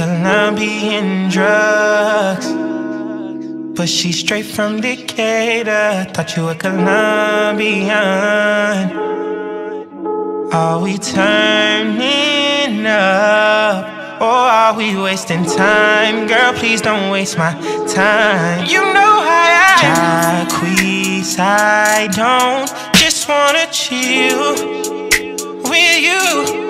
Colombian drugs, but she straight from Decatur. Thought you were Colombian. Are we turning up? Or are we wasting time? Girl, please don't waste my time. You know how I Jacquees, I don't just wanna chill with you.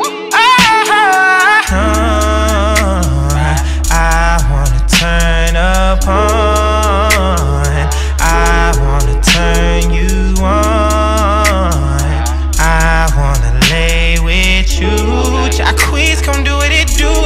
I wanna turn up on. I wanna turn you on. I wanna lay with you. Jacquees, come do what it do.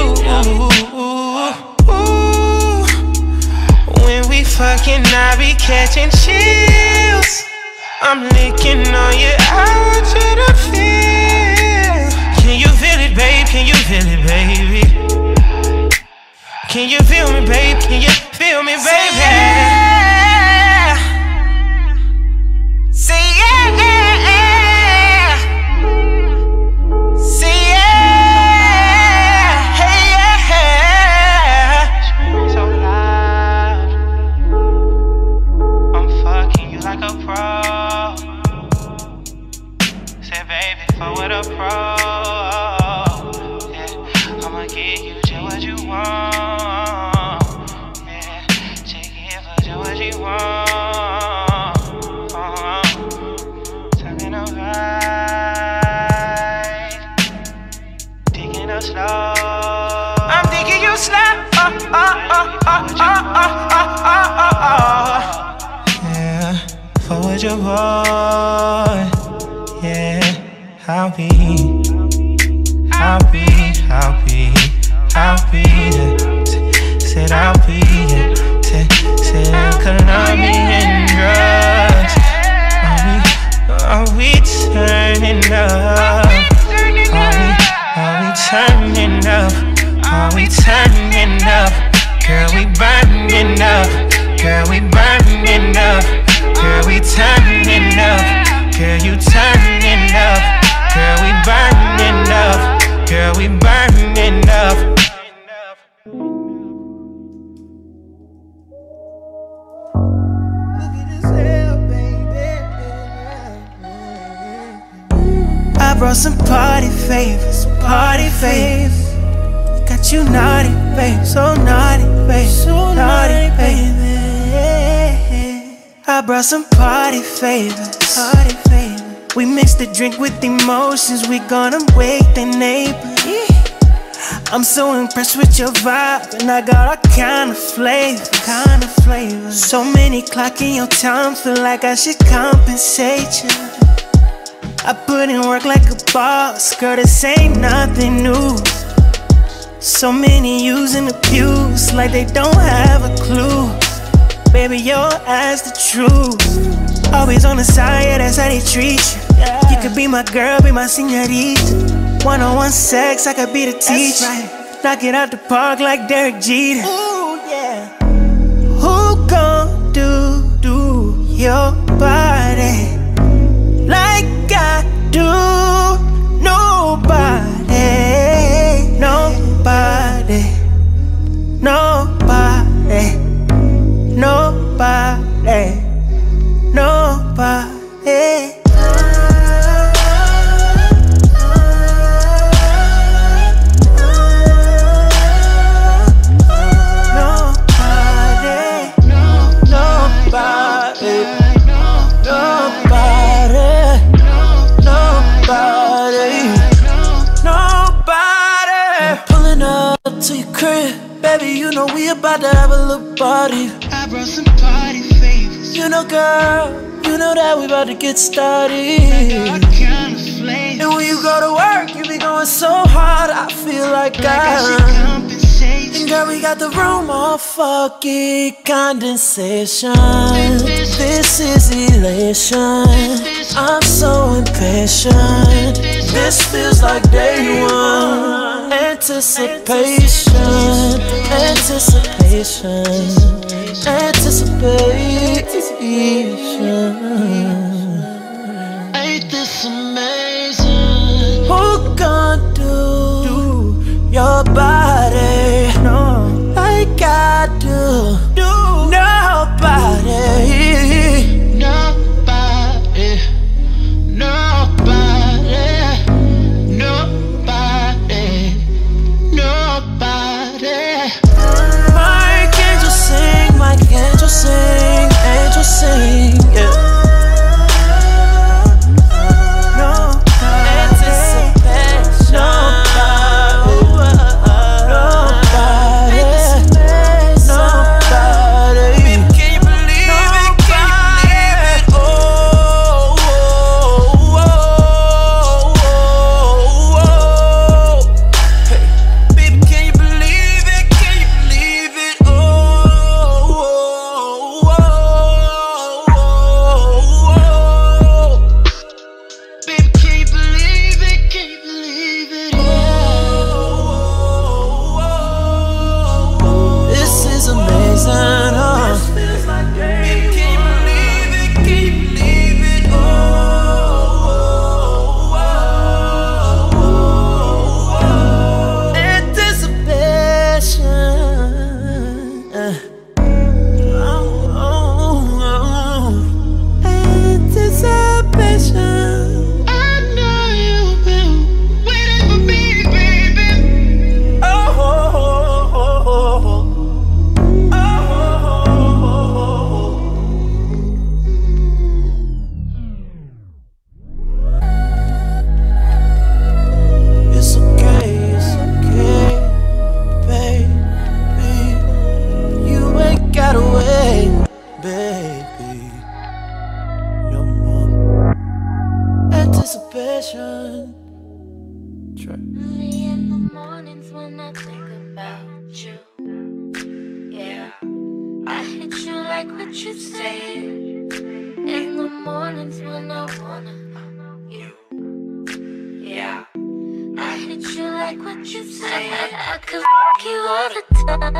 When we fucking, I be catching chills. I'm licking on you, I want you to feel. Can you feel it, babe? Can you feel it, baby? Can you feel me, babe? Can you feel me, baby? Say yeah. Say yeah. Hey, yeah. Screaming so loud. I'm fucking you like a pro. Say, baby, fuck with a pro. Yeah, I'ma give you just what you want. Turning up right, digging up slow. I'm digging you slow. Yeah, forward your boy. Yeah, I'll be said I'll be. Colombian drugs. Are we turning up? Are we turning up? Are we turning up? Girl, we burning up. Girl, we burning up. Girl, we turning up. Girl, you turning up. Girl, we burning up. Girl, we burning up. I brought some party favors, Got you naughty, babe, so naughty, babe, so naughty, baby. I brought some party favors, We mix the drink with emotions, we gonna wake the neighbors. I'm so impressed with your vibe, and I got all kind of flavors, So many clock in your time, feel like I should compensate you. I put in work like a boss, girl, this ain't nothing new. So many using the pews like they don't have a clue. Baby, your ass the truth. Always on the side, yeah, that's how they treat you. You could be my girl, be my señorita. One-on-one sex, I could be the teacher. Knock it out the park like Derek Jeter. Ooh, yeah. Who gon' do your body like I do? Nobody, nobody, nobody, nobody, nobody. To your crib, baby, you know we about to have a little party. I brought some party favors. You know, girl, you know that we about to get started. And when you go to work, you be going so hard, I feel like I should compensate. And girl, we got the room all fucking condensation. This is elation. I'm so impatient. This feels like day one. Anticipation, anticipation, anticipation. Ain't this amazing? Who gon' do your body? No. track. Early in the mornings when I think about you, yeah, I hit you like what you said. In the mornings when I wanna you, yeah, I hit you like what you said. I could fuck you all the time.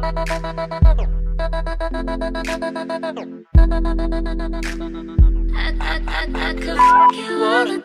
I could fuck you all the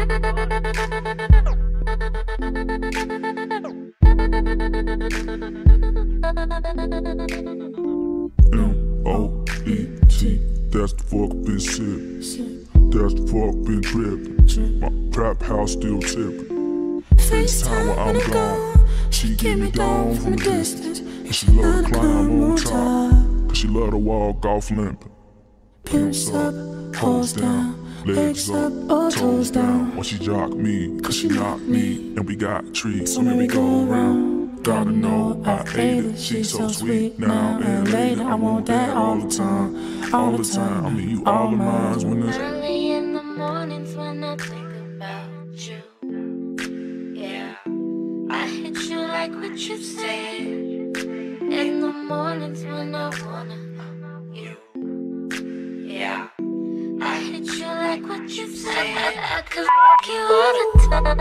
M-O-E-T, that's the fuck been sippin'. That's the fuck been drippin'. My trap house still tippin'. FaceTime while I'm gone. She give me down from a distance. And she love to climb on top, cause she love to walk off limpin'. Pimps up, hoes down, legs up, toes down. When she jock me, cause she knock me. And we got trees, so we go around. Gotta know I ate it, she's so sweet now and later. I want that all the time, all the time. I mean you all of mine when it's early in the mornings when I think about you, yeah, I hit you like what you said. In the mornings when I wanna you, yeah, I hit you like what you said. I could fuck you all the time.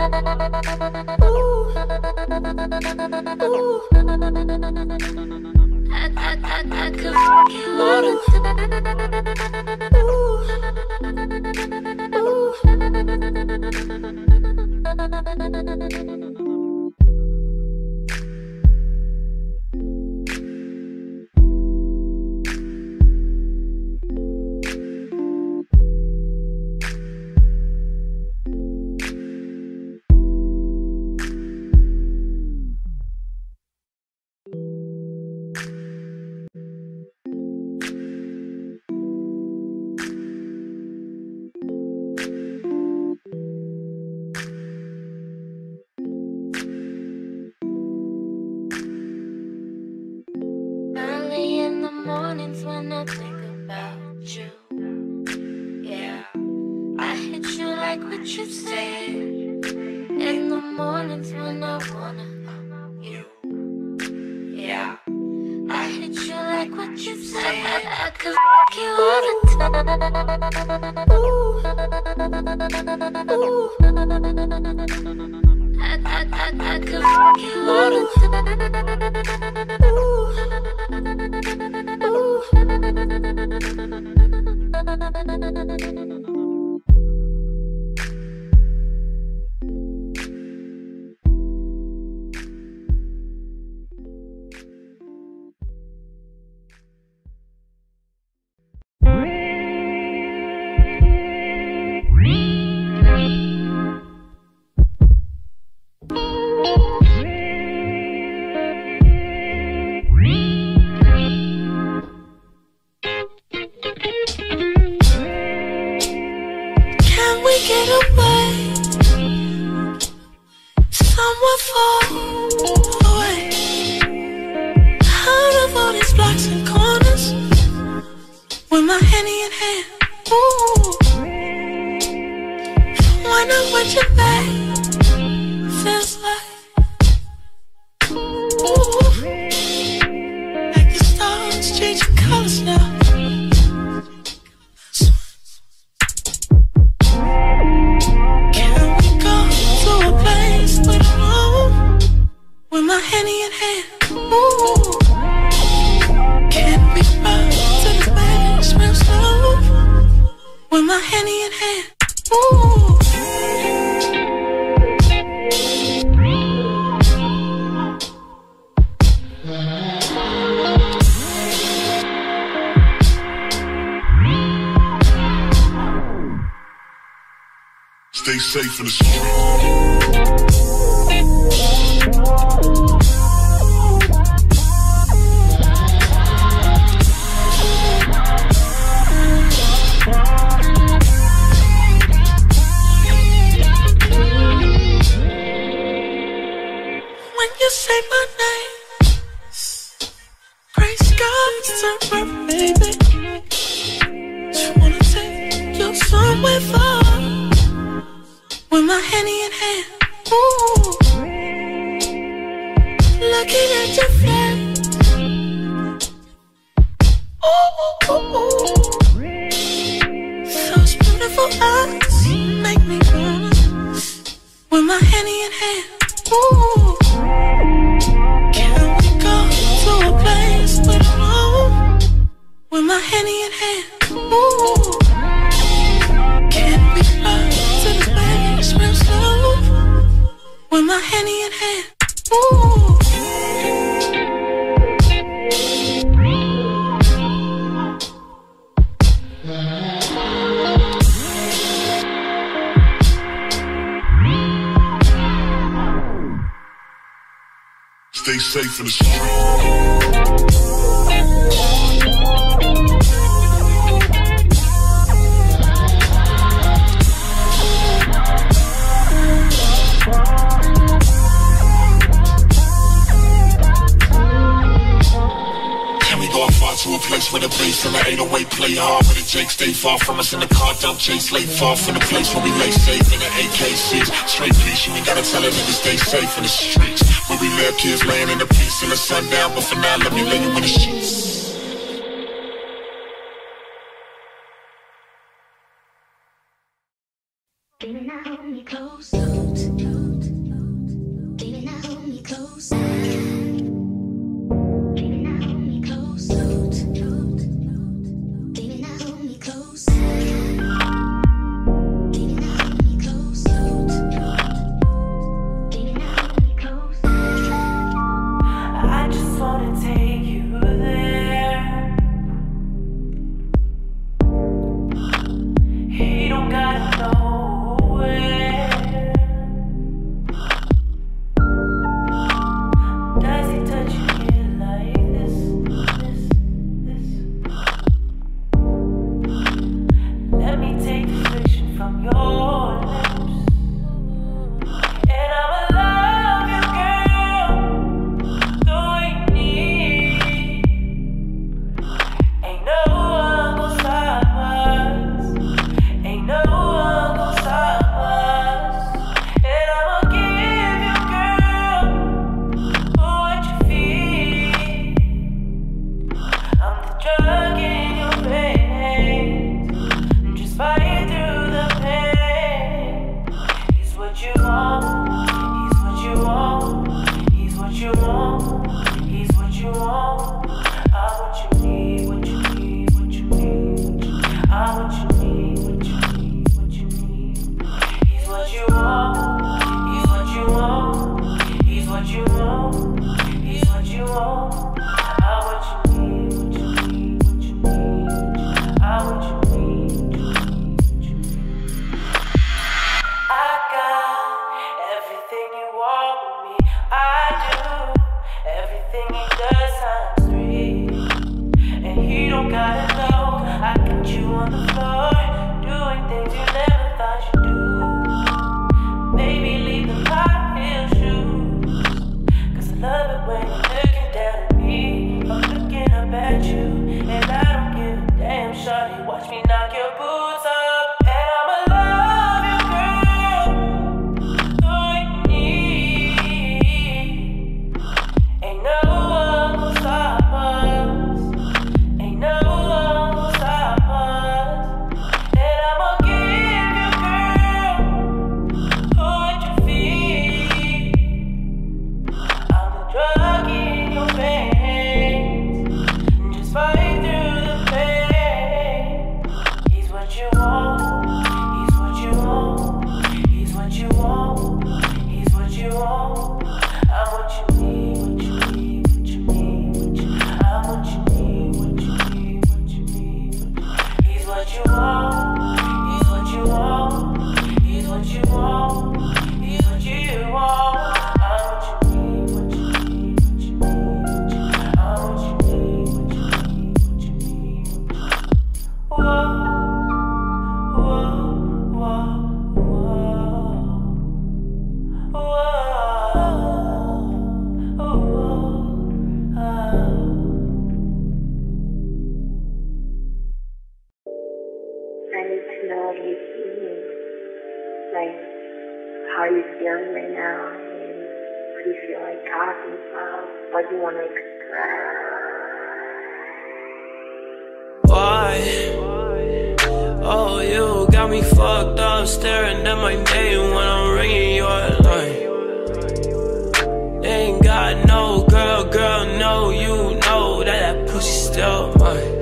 Ooh. I could fuck you all the mornings when I think about you, yeah, I hit you like what you said. In the mornings when I wanna you, yeah, I hit you like what you said. I could fuck you all the time. I could fuck you all the get away, somewhere far away, out of all these blocks and corners, with my Henny in hand. Ooh, when I'm with you, babe, feels like, ooh, like the stars changing colors now. With my Henny in hand, ooh, can we run to the place real slow? With my Henny in hand, ooh. stay safe in the street. Say my name, gray skies turn purple, baby. Just wanna take you somewhere far, with my Henny in hand. Ooh. looking at your face. Ooh, ooh, ooh. Those beautiful eyes make me wanna, with my Henny in hand. Ooh, can we go to a place we don't know, with my Henny in hand? Ooh, can we run to the place real slow, with my Henny in hand? Ooh. Stay safe in the street. To a place where the bass and the 808 play hard, where the Jake stay far from us and the car don't chase late, far from the place where we lay safe in the AK6. Straight peace, you ain't gotta tell a nigga stay safe in the streets, where we left kids laying in the peace in the sundown, but for now let me lay you in the sheets. Baby, now hold me close. Baby, now hold me close. feel like talking about? What do you want to express? Why? Oh, you got me fucked up, staring at my name when I'm ringing your line. Ain't got no girl, no, you know that pussy still mine.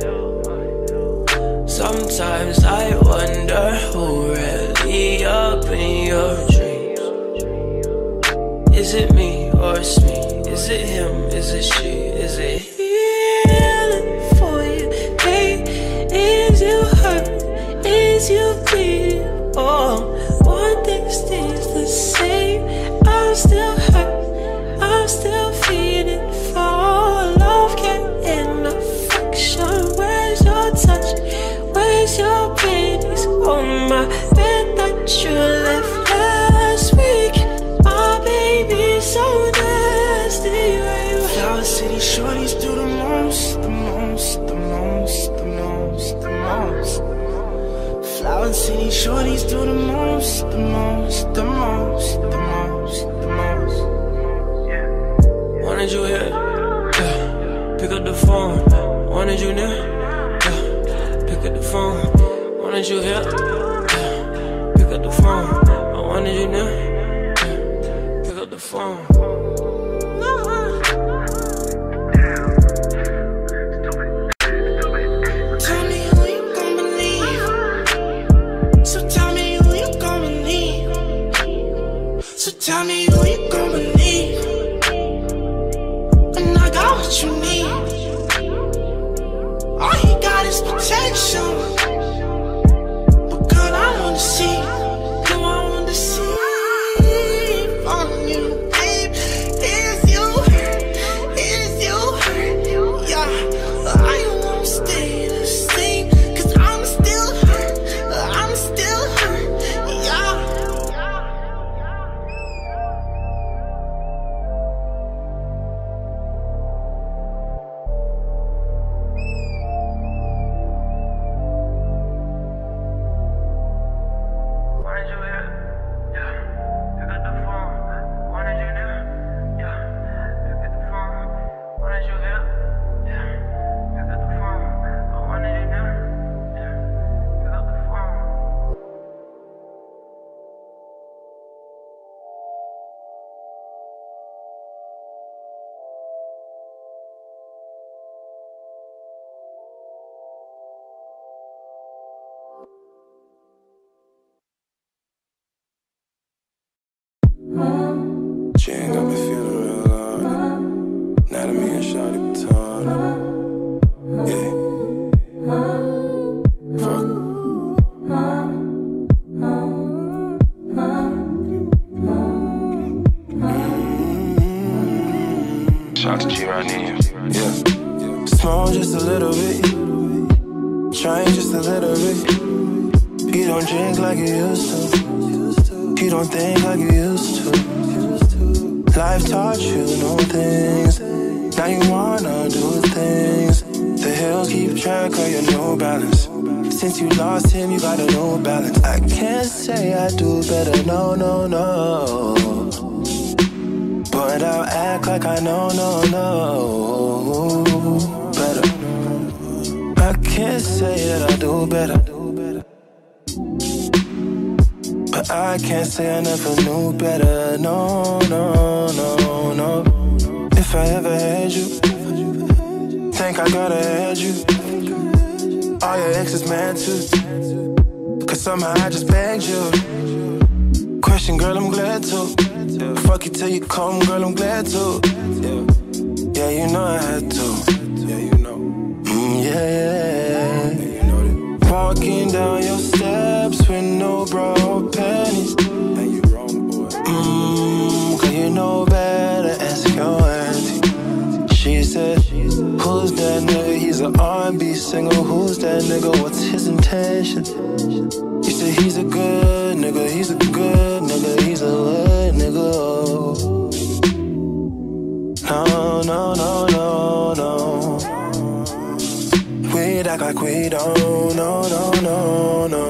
Sometimes I wonder who really up in your dreams. Is it me or it's me? Is it him? Is it she? Is it healing for you? Hey, is you hurt? Is you bleeding? Oh, one thing stays the same. I'm still hurt, I'm still feeling for love, getting affection. Where's your touch? Where's your panties on my bed that you left last week? My baby's so nasty. Where you Flower City shorties do the most, the most, the most, the most, the most. Flower City shorties do the most, the most, the most, the most, the most. wanted you here? Yeah. Pick up the phone. Wanted you near? Yeah. Pick up the phone. Wanted you here? Yeah. Pick up the phone. I wanted you near? Yeah. Pick up the phone. Tell me who you gon' believe when I got what you need. All he got is protection, but girl, I wanna see. No, I wanna see from you, babe. Is you hurt? Is you hurt? Yeah, I won't stay the same, 'cause I'm still hurt. I'm still hurt. Yeah. She ain't got me feeling real loud. Now that me and Shawty baton. Yeah. Fuck. Shout to G right now. Yeah. Smoke just a little bit. Drink just a little bit. He don't drink like he used to. He don't think like he used to. Life taught you new things. Now you wanna do things. The hills keep track of your new balance. Since you lost him, you got a new balance. I can't say I do better, no, no, no. But I'll act like I know, no, no. Better. I can't say that I do better. But I can't say I never knew better, no, no, no, no. If I ever had you, think I gotta had you. All your exes mad too, 'cause somehow I just begged you. Question, girl, I'm glad to. Fuck you till you come, girl, I'm glad to. Yeah, you know I had to. Yeah, you know. Yeah, yeah. Walking down your steps with no bra or panties. You wrong, boy. 'Cause you know better, ask your auntie. She said, who's that nigga? He's an R&B singer. Who's that nigga? What's his intention? You said he's a good nigga. He's a good nigga. He's a good nigga. No, no, no, no, no. We'd act like we don't, no, no, no, no.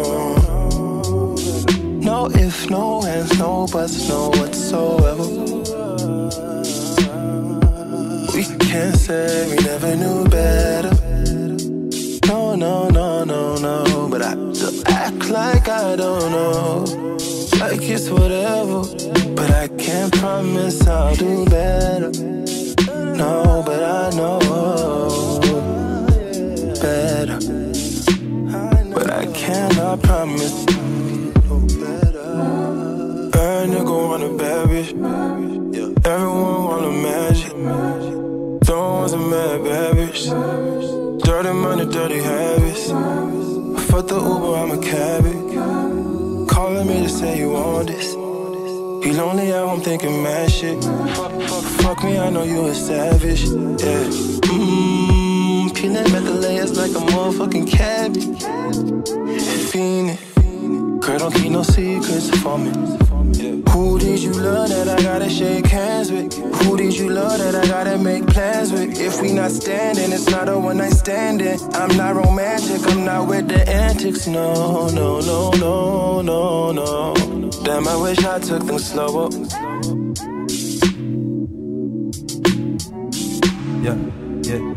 No if, no ands, no buts, no whatsoever. said we never knew better. No, no, no, no, no. But I still act like I don't know. Like it's whatever. But I can't promise I'll do better. No, but I know better. But I cannot promise. Bad nigga want a bad bitch. Everyone want a magic. Don't want some mad bad bitch. Dirty money, dirty habits. Fuck the Uber, I'm a cabbage. Calling me to say you want this. You lonely at home thinking mad shit. Fuck me, I know you a savage. Yeah. Peanut at the layers like a motherfucking cabbage. Fiendin'. Girl, don't keep no secrets for me. Who did you love that I gotta shake hands with? Who did you love that I gotta make plans with? If we not standing, it's not a one-night standing. I'm not romantic, I'm not with the antics. No, no, no, no, no, no. Damn, I wish I took them slower. Yeah, yeah.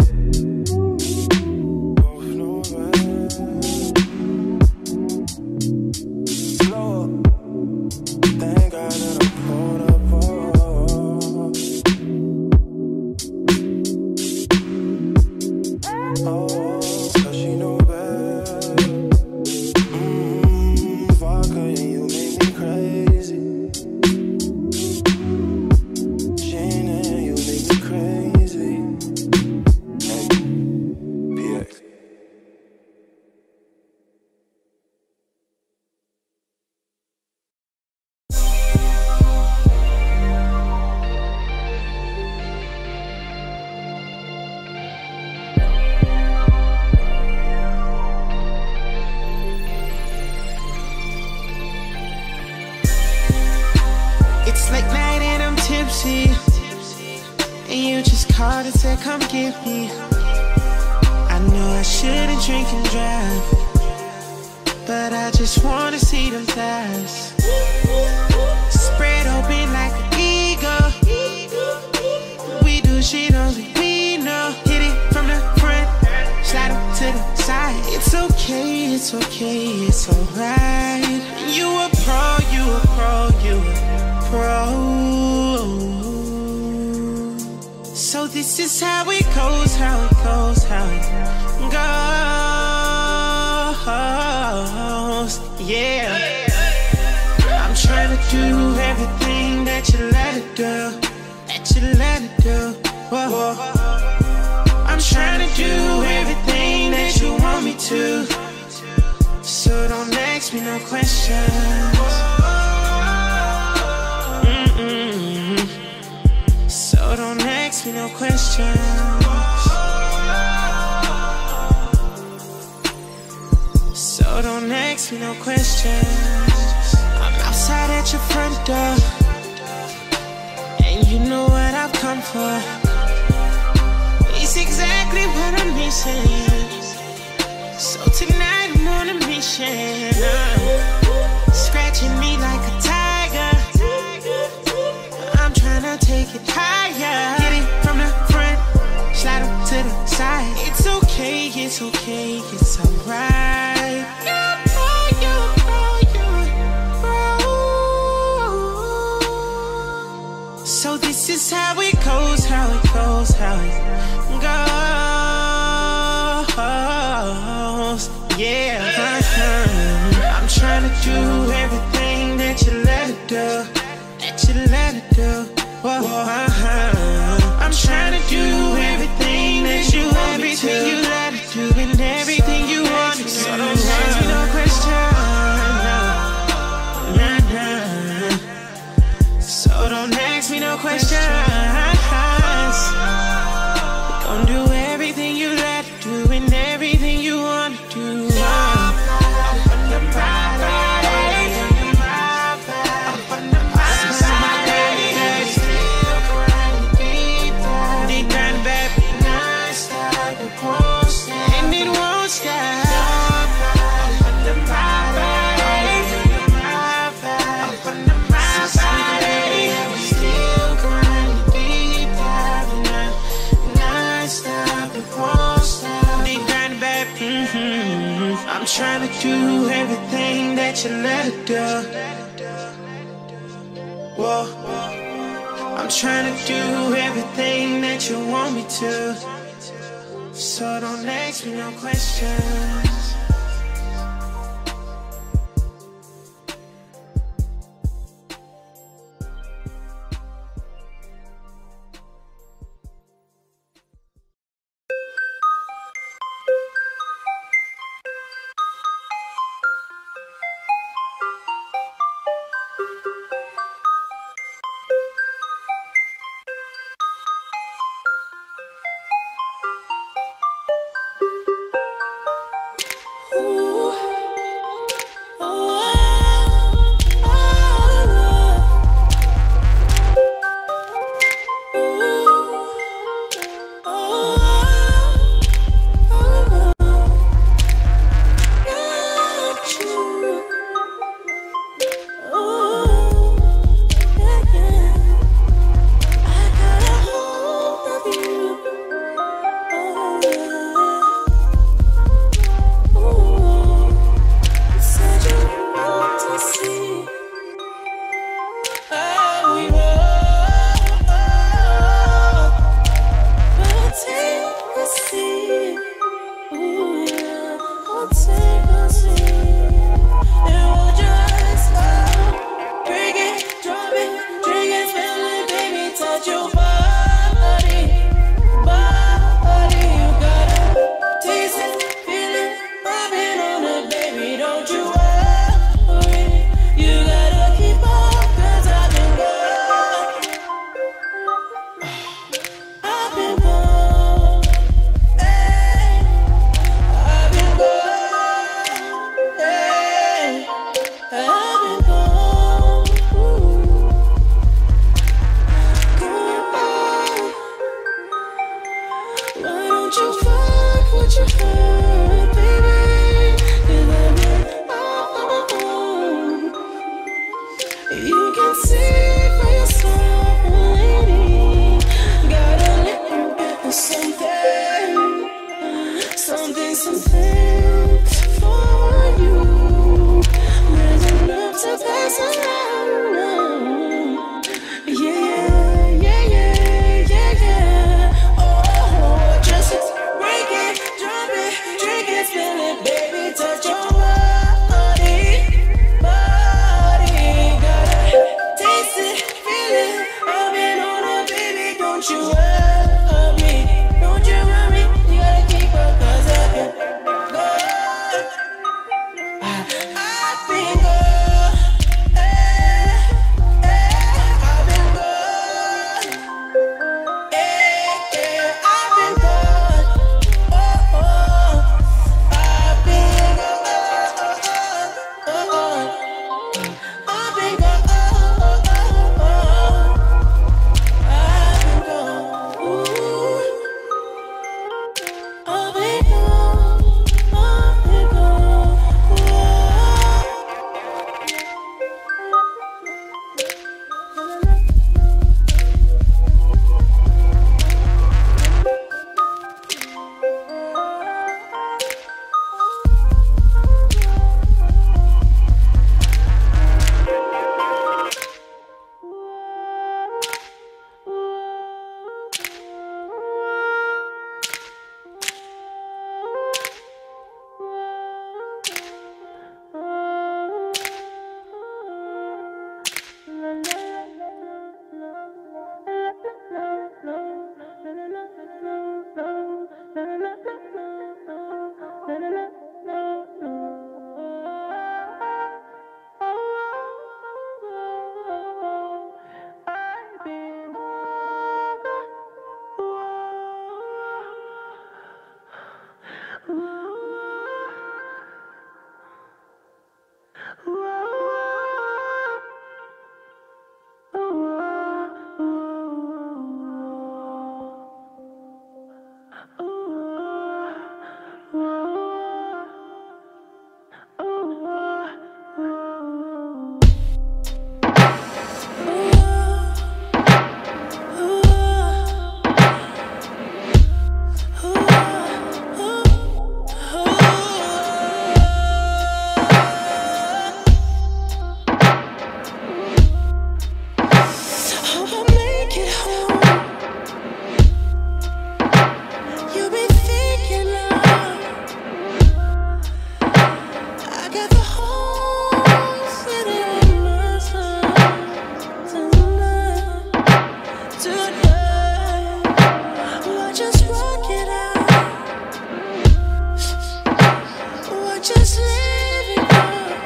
Come get me. I know I shouldn't drink and drive, but I just wanna see them thighs spread open like an eagle. We do shit only we know. Hit it from the front, slide up to the side. It's okay, it's okay, it's alright. You a pro, you a pro, you a pro. So this is how it goes, how it goes, how it goes, yeah. I'm trying to do everything that you let it do, that you let it do. Whoa. I'm trying to do everything that you want me to. So don't ask me no questions. So don't ask me no questions. So don't ask me no questions. I'm outside at your front door, and you know what I've come for. It's exactly what I'm missing. So tonight I'm on a mission. Scratching me like a tiger. I'm trying to take it higher. Hit it from the front, slide up to the side. It's okay, it's okay, it's alright. You're a pro, you're a pro, you're a pro. So this is how it goes, how it goes, how it goes, yeah. I'm trying to do everything that you let it do, that you let it do. Whoa. I'm trying to do everything that you want me to. Everything you let it do and everything you want me to. So don't ask me no question, nah. So don't ask me no questions. Don't do everything you let it do and everything you want to do. do everything that you let her do. Whoa. I'm trying to do everything that you want me to. So don't ask me no questions. tonight. Why just rock it out? Why just leave it go?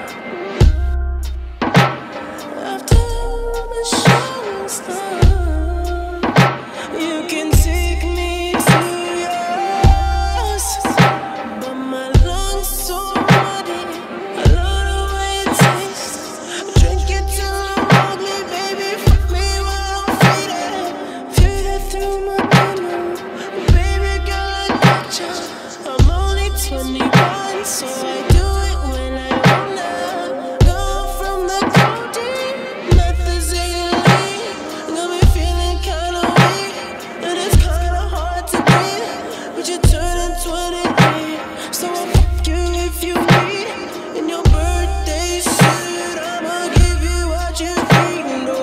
After the show's done, you can take me to yours, but my lungs so muddy. I love the way it tastes. Drink it till I'm ugly, baby. Fuck me while I'm faded. Feel it through my dinner, baby girl, I gotcha. I'm only 21, so I do it when I wanna. Go from the codeine, methazine. Got me feeling kinda weak, and it's kinda hard to breathe. But you're turning 23, so I'll fuck you if you need. In your birthday suit, I'ma give you what you need. No,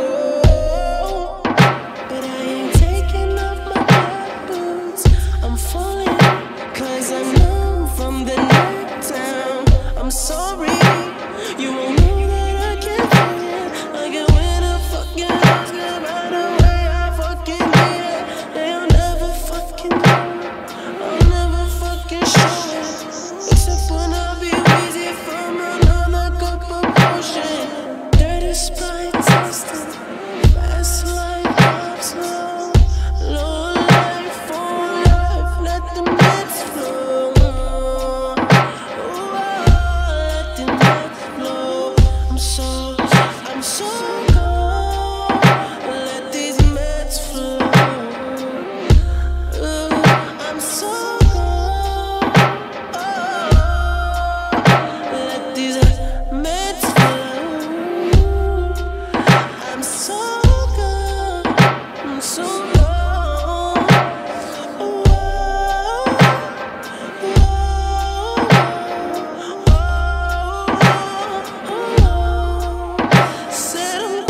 but I ain't taking off my black boots. I'm falling, 'cause I know from the neck down. I'm sorry, you won't know that I can't feel it. I can win a fucking Oscar by the way I fucking need it. They'll never fucking know, I'll never fucking show it. Except when I be wheezy from another cup of potion. Dirty Sprite tasting, fast like pop slow. Low life, full life, let the meds flow. Let the meds flow. I'm so cold. Let these meds flow. I'm so cold. Let these meds flow. I'm so good. I'm so cold. Said I'm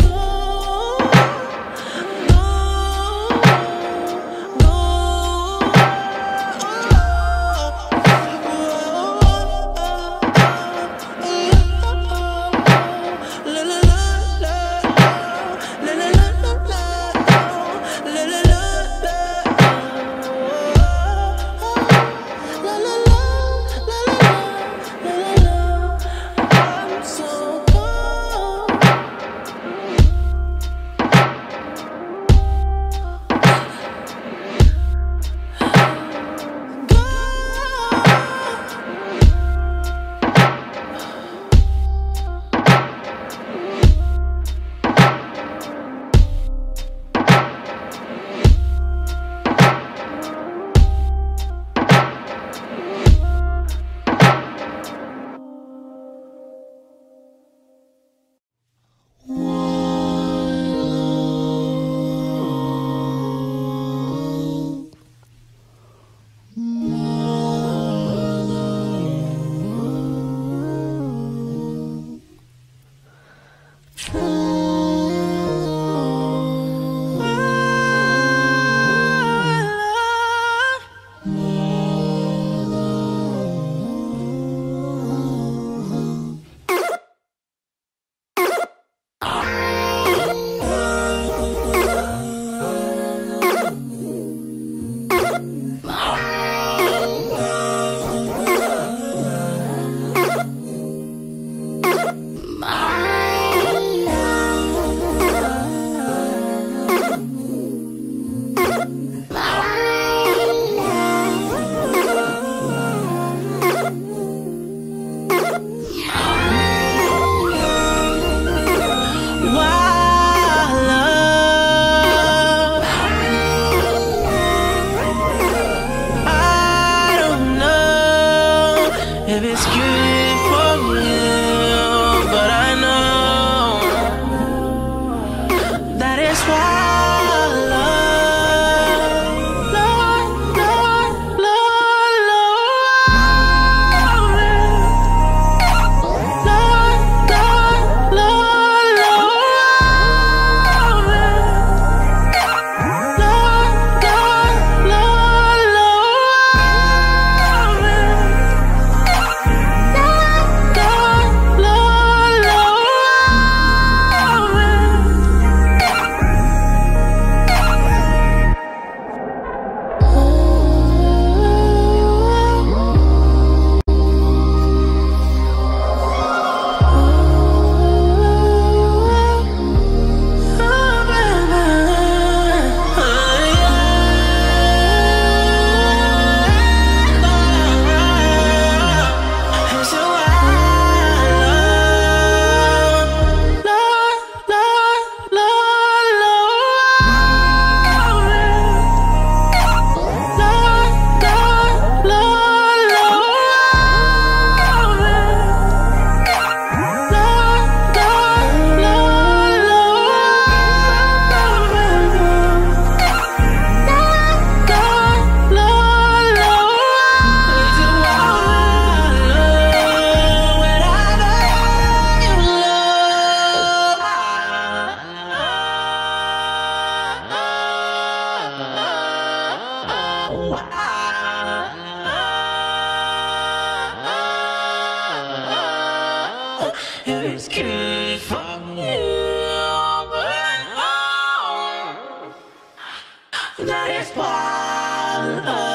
that is part of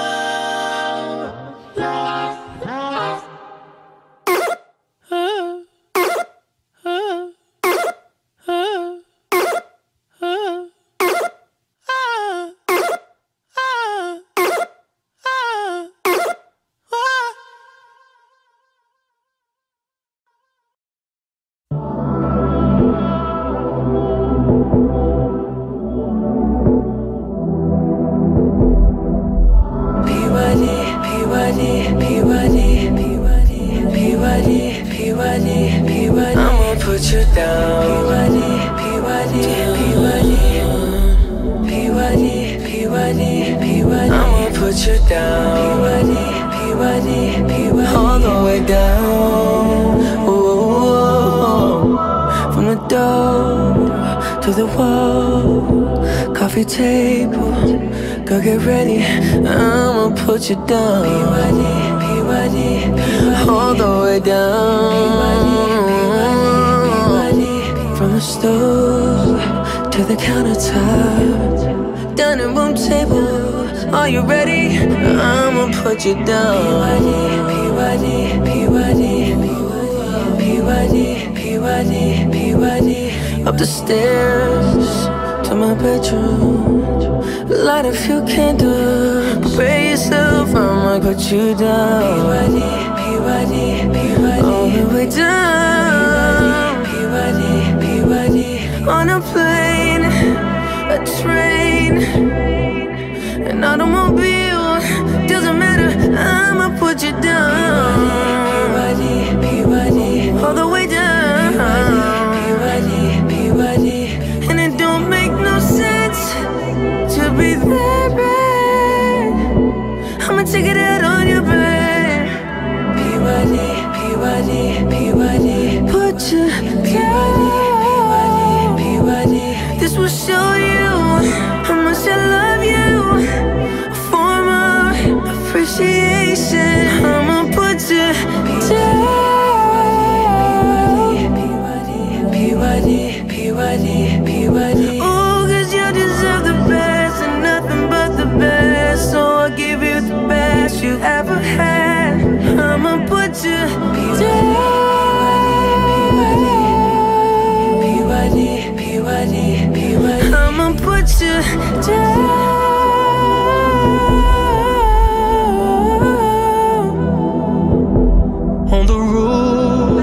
love. I'ma put you down. I'ma put you down. All the way down. Ooh, from the door to the wall, coffee table, go get ready. I'ma put you down. All the way down. From the stove to the countertop, dining room table, are you ready? I'ma put you down. Up the stairs to my bedroom, light a few candles, prepare yourself, I'ma put you down. All the way down. On a plane, a train, an automobile, doesn't matter, I'ma put you down. All the way down. And it don't make no sense to be there, babe. I'ma take it out on your bed. Put you down. This will show you how much I love you. A form of appreciation. I'ma put you down. Oh, cause you deserve the best and nothing but the best. So I'll give you the best you ever had. I'ma put you down. I'ma put you down. On the roof,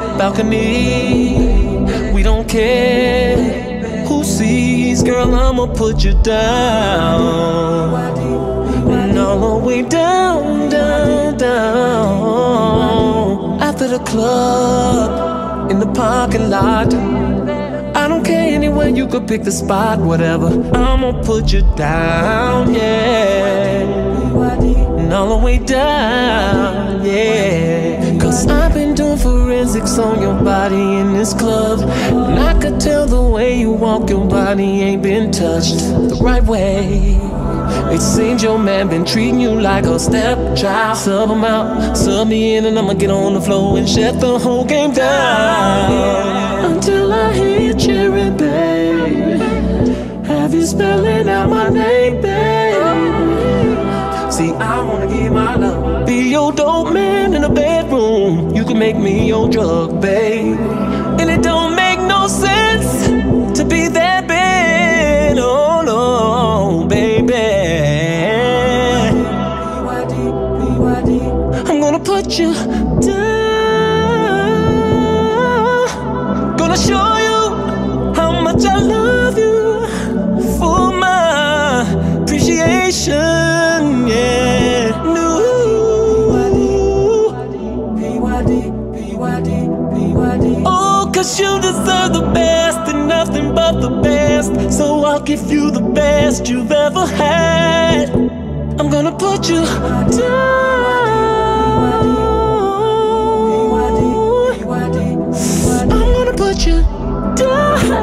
balcony, we don't care who sees, girl, I'ma put you down. And all the way down, down, down. After the club, in the parking lot, I don't care, anywhere you could pick the spot, whatever, I'ma put you down, yeah. And all the way down, yeah. Cause I've been doing forensics on your body in this club, and I could tell the way you walk, your body ain't been touched the right way. It seems your man been treating you like a stepchild. Sub him out, sub me in, and I'ma get on the floor and shut the whole game down. Until I hear you cheering, babe. Have you spelling out my name, babe? See, I wanna give my love, be your dope man in the bedroom. You can make me your drug, babe. And it don't make no sense to be that bad, oh no, baby. I'm gonna put you down. Gonna show you how much I love you, for my appreciation, yeah. No. Oh, cause you deserve the best and nothing but the best. So I'll give you the best you've ever had. I'm gonna put you down. I'm gonna put you down.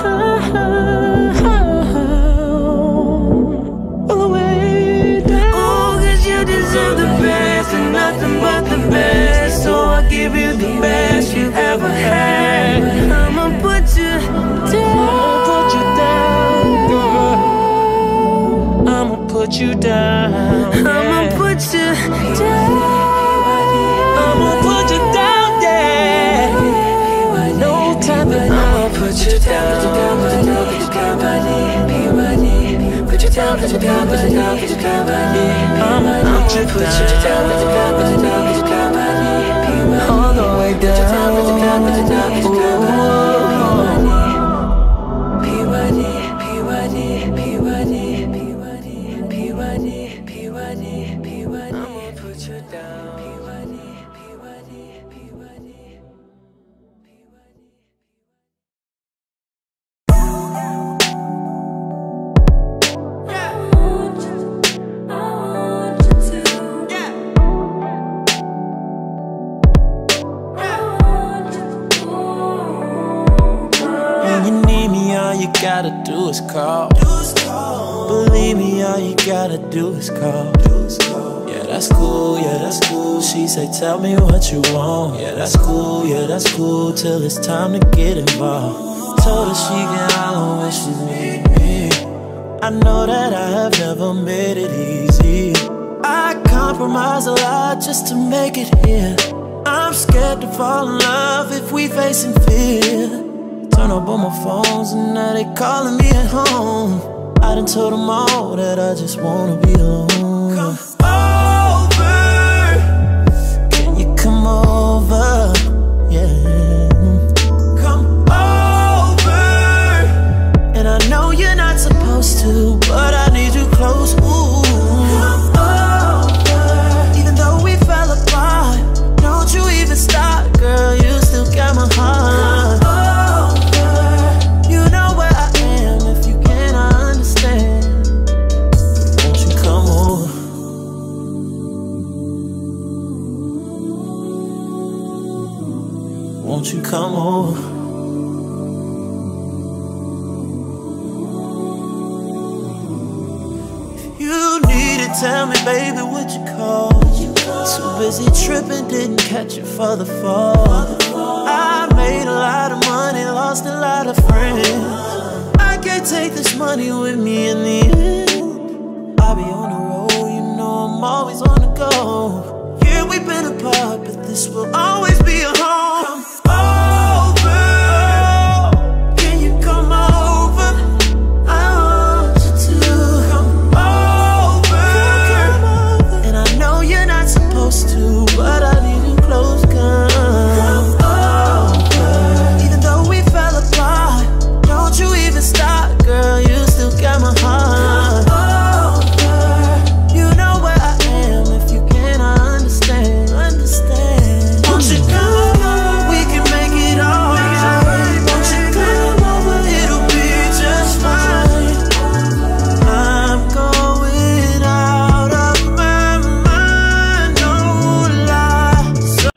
All the way down. Oh, cause you deserve the best and nothing but the best. So I'll give you the best you ever had. I'ma put you down. I'ma put you down, girl. put you down. I'ma put you down. I'ma put you down, yeah. No time to I'ma put you down. Put you down, put you down, put you down, put you down, put you down, put you down, put you down, I'ma put you down, put you down, put you down, put you down, put you down, all the way down. Put you down, put you down, put you down, put you down, you gotta do is call. Believe me, all you gotta do is call. Yeah, that's cool, yeah, that's cool. She say, tell me what you want. Yeah, that's cool, yeah, that's cool. Till it's time to get involved. Told her she can holler when she need me. I know that I have never made it easy. I compromise a lot just to make it here. I'm scared to fall in love if we facing fear. Turn up on my phones and now they calling me at home. I done told them all that I just wanna be alone. Come over. Can you come over? Yeah. Come over. And I know you're not supposed to, but I need you close. Ooh. Come over. Even though we fell apart, don't you even stop, girl. You still got my heart. Won't you come over? If you need it, tell me, baby, what you call? Too busy tripping, didn't catch it for the fall. I made a lot of money, lost a lot of friends. I can't take this money with me in the end. I'll be on the road, you know I'm always on the go. Yeah, we've been apart, but this will always be a home. But I need you close, come over. Even though we fell apart, don't you even stop, girl. You still got my heart. You know where I am. If you can't understand, Won't you come over? We can make it all right. Won't you come over? It'll be just fine. I'm going out of my mind, no lie. So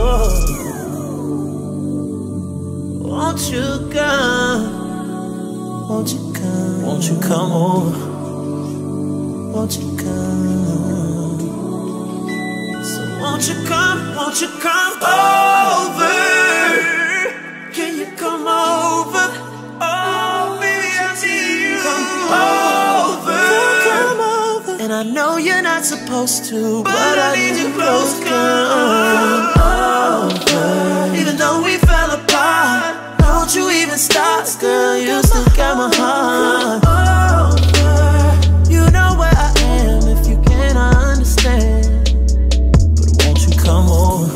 won't you come? Won't you come? Won't you come over? Won't you come? So won't you come? Won't you come over? Can you come over? Oh, baby, I see you. Come over. Come over. And I know you're not supposed to, but I need you close. Come over. Even though we fell apart, don't you even stop, girl. You still got my heart. You know where I am if you can't understand. But won't you come over?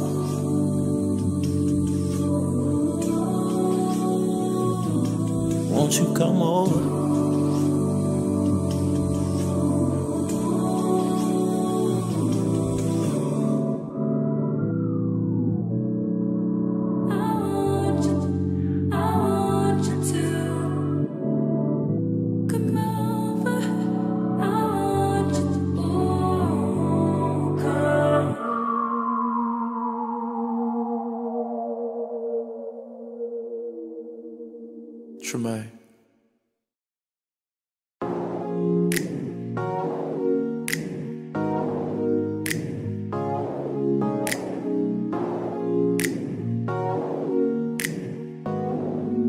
Won't you come over? Tremaine.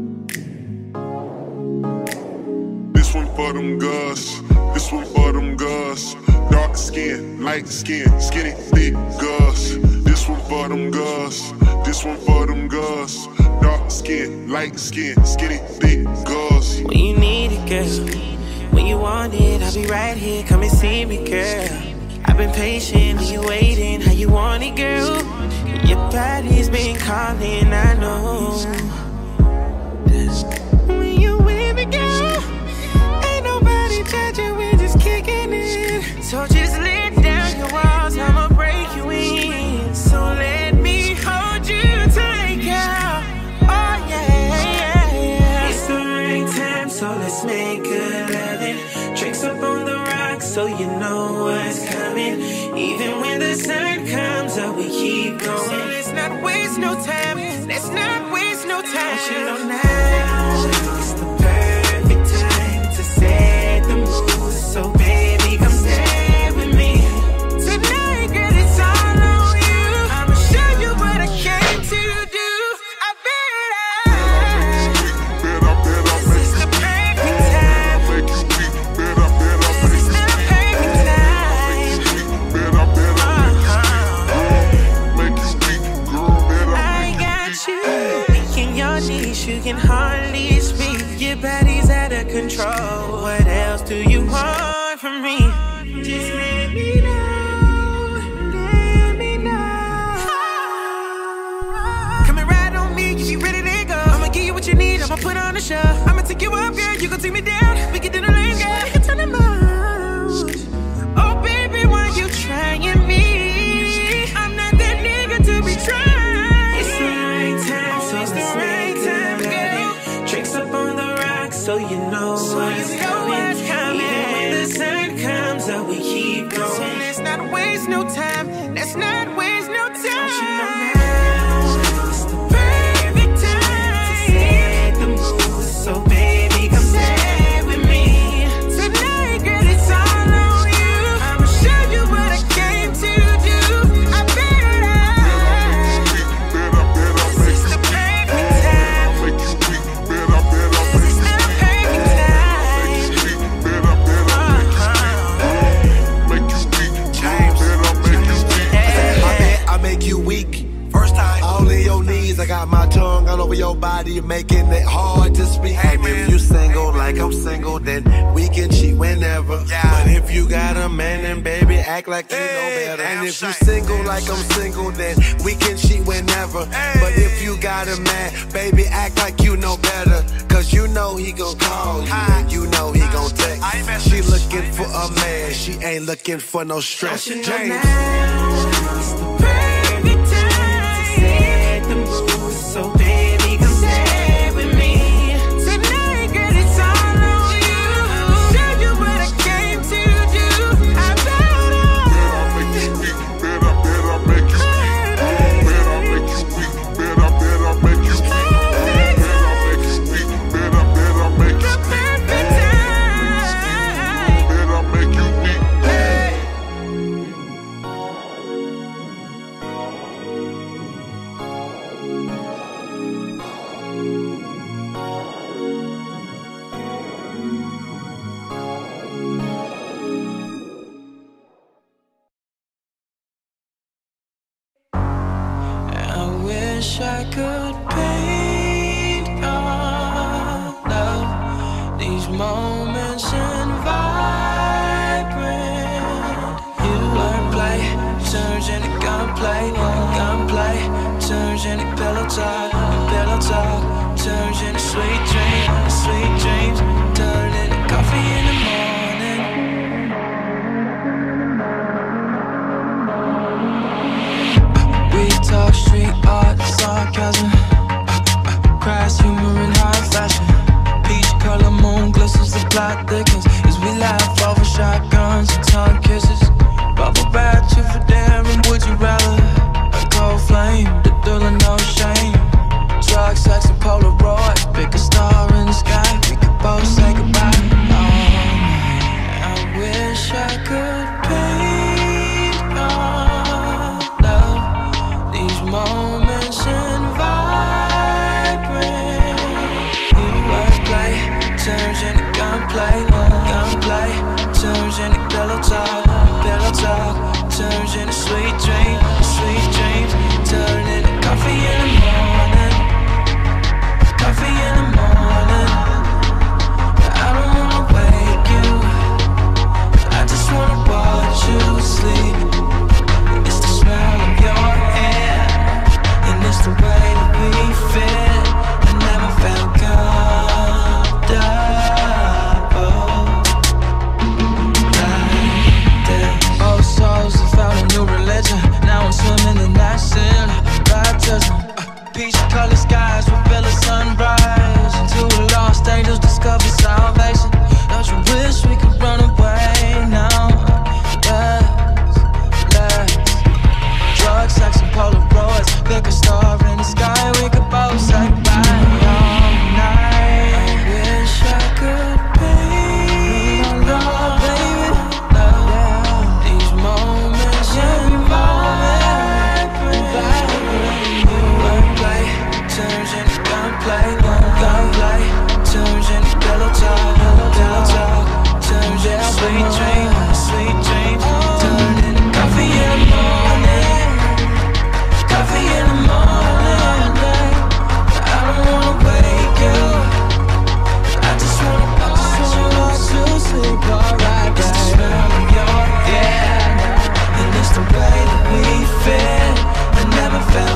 This one for them guys. This one for them guys. light skin, skinny, thick girls. This one for them girls. This one for them girls. Dark skin, light skin, skinny, thick girls. When you need it, girl. When you want it, I'll be right here. Come and see me, girl. I've been patient, are you waiting? How you want it, girl? Your body's been calling, I know. When you with me, girl, ain't nobody judging, we just kicking it. So just let down your walls, I'ma break you in. So let me hold you tight, girl. Oh yeah. It's the right time, so let's make a loving. Tricks up on the rocks, so you know what's coming. Even when the sun comes up, we keep going. So let's not waste no time. Let's not waste no time. You know now it's the perfect time to set the mood. So baby, come stay with me tonight, girl. It's all on you. I'ma show you what I came to do. I bet this is the perfect time. This is the perfect time. I got you. Weak in your knees, you can hardly speak. Your body's out of control. What else do you want from me? Just let me know. Let me know. Come and ride on me, if you ready to go. I'ma give you what you need, I'ma put on the show. I'ma take you up, girl, you gon' take me down. We can do the lane, girl, we can turn them out. Oh baby, why you trying me? I'm not that nigga to be trying. It's the right time, so it's the right time, girl. Tricks up on the rocks, so you know what's coming. Even when the sun comes up, we keep going. So let's not waste no time. Let's not waste no time. You know now it's the perfect time to set the mood. So baby, come stay with me tonight, girl. It's all on you. I'ma show you what I came to do. I this is the perfect time. This is the perfect time. I make you weak. First time. All in your knees, I got my tongue all over your body, making it hard to speak. And if you single like I'm single, then we can cheat whenever. But if you got a man, then baby, act like you know better. And if you single like I'm single, then we can cheat whenever. But if you got a man, baby, act like you know better. Cause you know he gon' call you, and you know he gon' text. She looking for a man, she ain't looking for no stress. It's the perfect time to set the mood. So baby, come stay with me tonight, girl. It's all on you. I'ma show you what I came to do. I wish I could paint our love, these moments in vibrant. You wordplay turns into gunplay, gunplay turns into pillow talk, pillow talk turns into sweet dreams, sweet dreams turn into coffee in the morning. We talk street art, sarcasm, crass humor in high fashion. Peach color moon glistens, the plot thickens as we laugh over shotguns and tongue kisses. Bubble bath, you for daring, would you rather? A cold flame, the thrill of no shame. Drug, sex, and Polaroid, pick a star in the sky, we could both say goodbye. Oh, I wish I could paint our love, these moments in vibrant. You wordplay turns into gunplay, gunplay turns into pillow talk. sweet dreams, sweet dreams. Turn into coffee in the morning, coffee in the morning. I don't wanna wake you, I just wanna watch you sleep alright. It's the smell of your hair, and it's the way that we feel. I never felt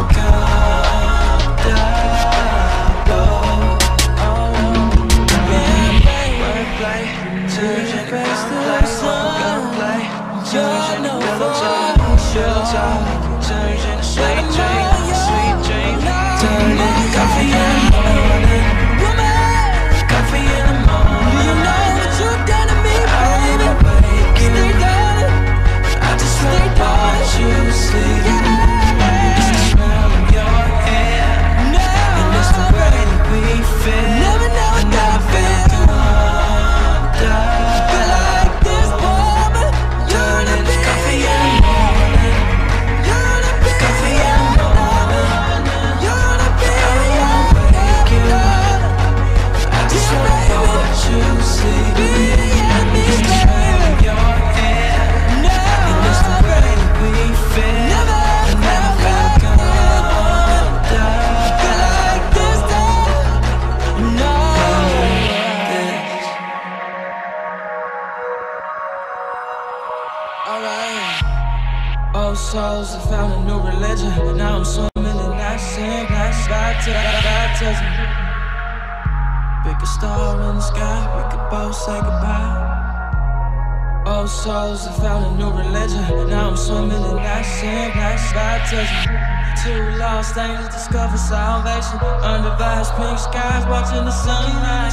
souls have found a new religion. Now I'm swimming in that sink, that's baptism. Pick a star in the sky, we could both say goodbye. Old souls have found a new religion. Now I'm swimming in that sink, that's baptism. Two lost angels discover salvation under vast pink skies, watching the sunrise.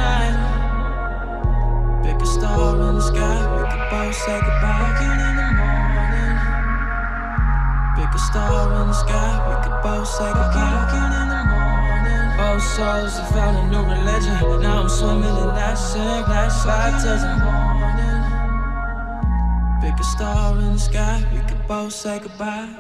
Pick a star in the sky, we could both say goodbye. In the morning, pick a star in the sky, we could both say goodbye. In the morning, old souls have found a new religion. Now I'm swimming in that sink, that's baptism. Pick a star in the sky, we could both say goodbye.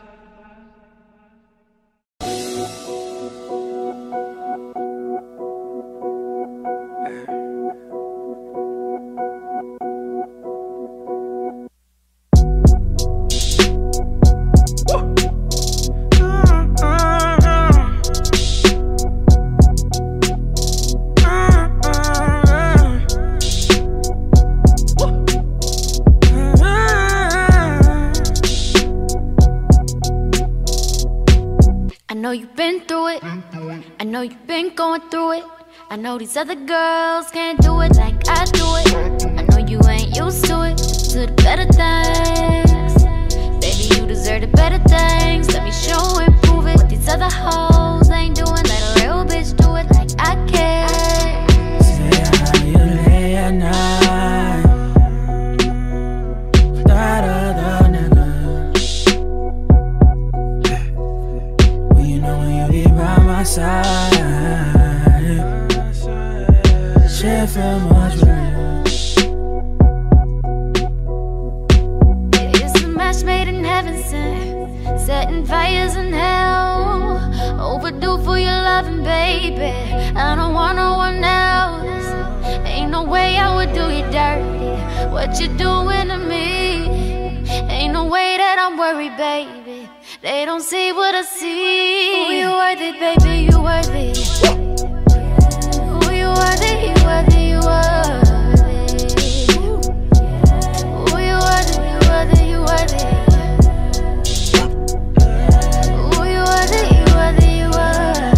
I know these other girls can't do it like I do it. I know you ain't used to it, to the better things. Baby, you deserve the better things. Let me show and prove it. What these other hoes ain't doing, let a real bitch do it like I can. Say how you lay at night without other niggas. Well, you know when you be by my side, shit feel much real. It's a match made in heaven, setting fires in hell. Overdue for your loving, baby. I don't want no one else. Ain't no way I would do you dirty. What you doing to me? Ain't no way that I'm worried, baby. They don't see what I see. Ooh, you worth it, baby, you worth it. Ooh, you worth it, you worth it, you worth it. Ooh, you worth it, you worth it, you worth it. Ooh, you worth it, you worth it, you worth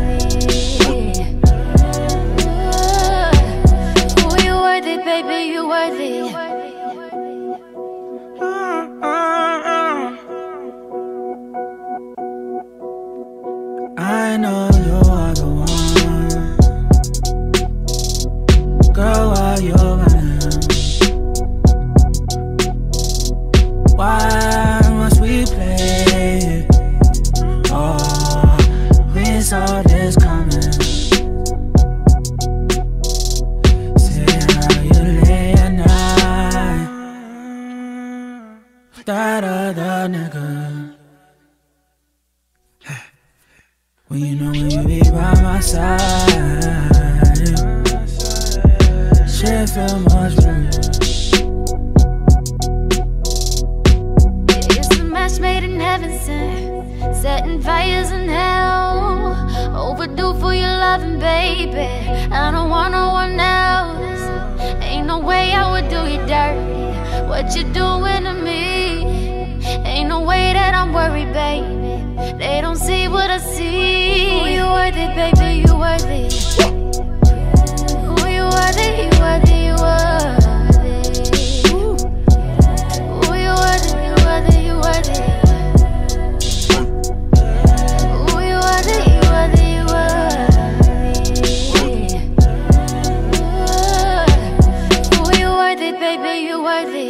it. Ooh, you worth it, baby, you worth it. I know you are the one. Girl, why you running? Why must we play? Oh, we saw this coming. Say how you lay at night that other nigga. Well, you know when you be by my side, shit feel much real. baby. I don't want no one else. Ain't no way I would do you dirty. What you doing to me? Ain't no way that I'm worried, baby. They don't see what I see. Ooh, you worth it, baby, you worth it. Ooh, you worth it, you worth it, you worth it. Ooh, you worth it, you worth it, you worth it. Ooh, you worth it, you worth it, you worth it. Ooh, you worth it, baby, you worth it.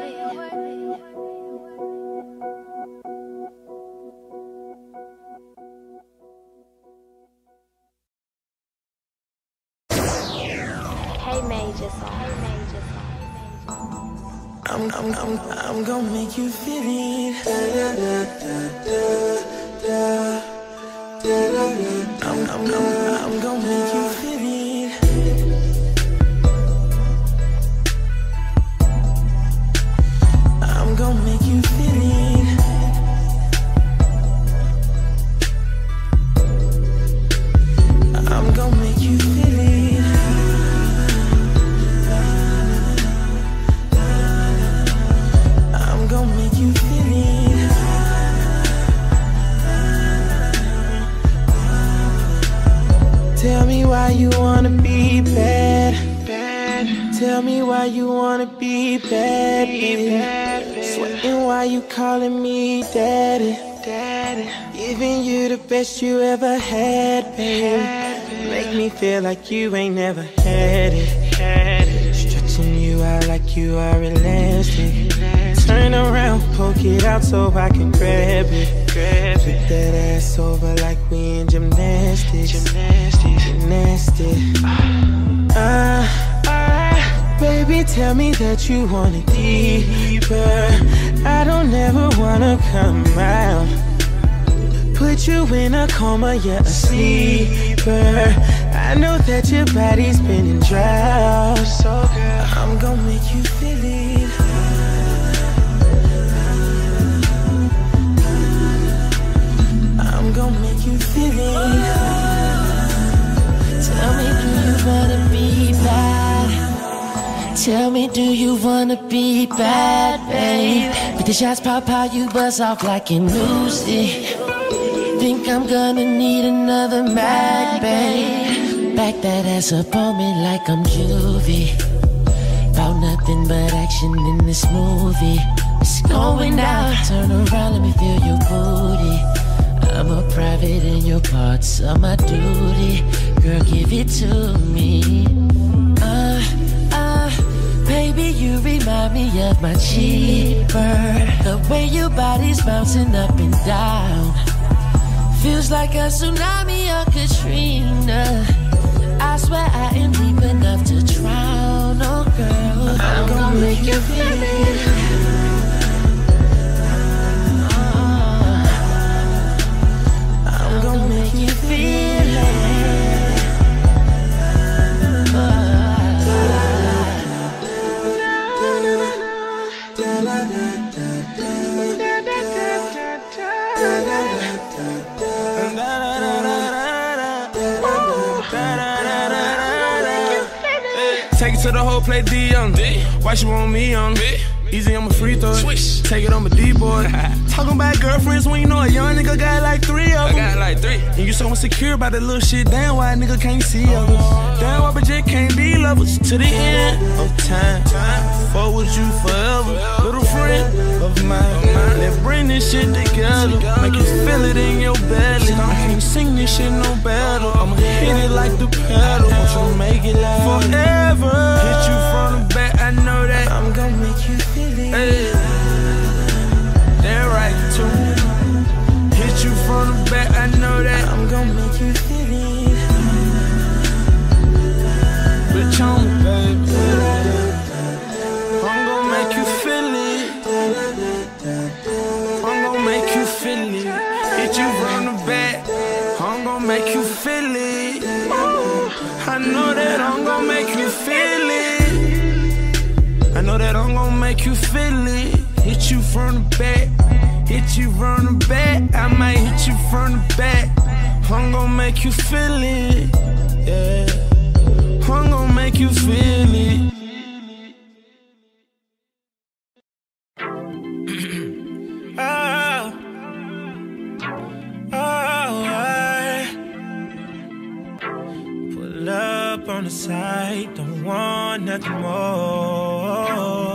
I'm gonna make you feel it. I'm gonna make you feel it. I'm gonna make you feel it. I'm gonna make you feel it. I'm gonna make you feel it. Tell me why you wanna be bad. Tell me why you wanna be bad, baby. Sweating why you calling me daddy. Giving you the best you ever had, baby. Make me feel like you ain't never had it. Stretching you out like you are elastic. Turn around, poke it out so I can grab it. Flip that ass over like we in gymnastics. Baby, tell me that you want it deeper. I don't ever wanna come out. Put you in a coma, yeah, a sleeper. I know that your body's been in drought. So girl, I'm gonna make you feel it. I'm gonna make you feel it. Tell me, do you wanna be bad? Tell me, do you wanna be bad, babe? With the shots pop out, you buzz off like an Uzi. Think I'm gonna need another mag, babe. Back that ass up on me like I'm juvie. About nothing but action in this movie. It's going down, turn around, let me feel your booty. I'm a private and your parts are my duty. Girl, give it to me. Baby, you remind me of my cheaper. The way your body's bouncing up and down feels like a tsunami or Katrina. I swear I am deep enough to drown. Oh girl, I'm gonna make you feel it. I'm gonna make you feel it. Take it to the whole play D young. Why she want me young? Easy, I'm a free throw. Take it on my D-boy. Talking about girlfriends when you know a young nigga got like 3 of them. I got like 3. And you so insecure about that little shit. Damn, why a nigga can't see others? Damn, why bitch can't be lovers to the end of time. Fuck with you forever, little friend of mine. Let's bring this shit together. Make you feel it in your belly. I can't sing this shit no better. I'ma hit it like the pedal. Want you to make it last forever. Hit you from the back, I know that. I'm gonna make you feel it. Hey, that right too. Hit you from the back, I know that. I'm gonna make you feel it. Bitch on me, baby. I'm gonna make you feel it. I'm gonna make you feel it. Hit you from the back. I'm gonna make you feel it. I know that I'm gonna make you feel it. I know that I'm gonna make you feel it. Hit you from the back. Hit you from the back. I might hit you from the back. I'm gonna make you feel it. yeah. I'm gon' make you feel it. Pull up on the side, don't want nothing more.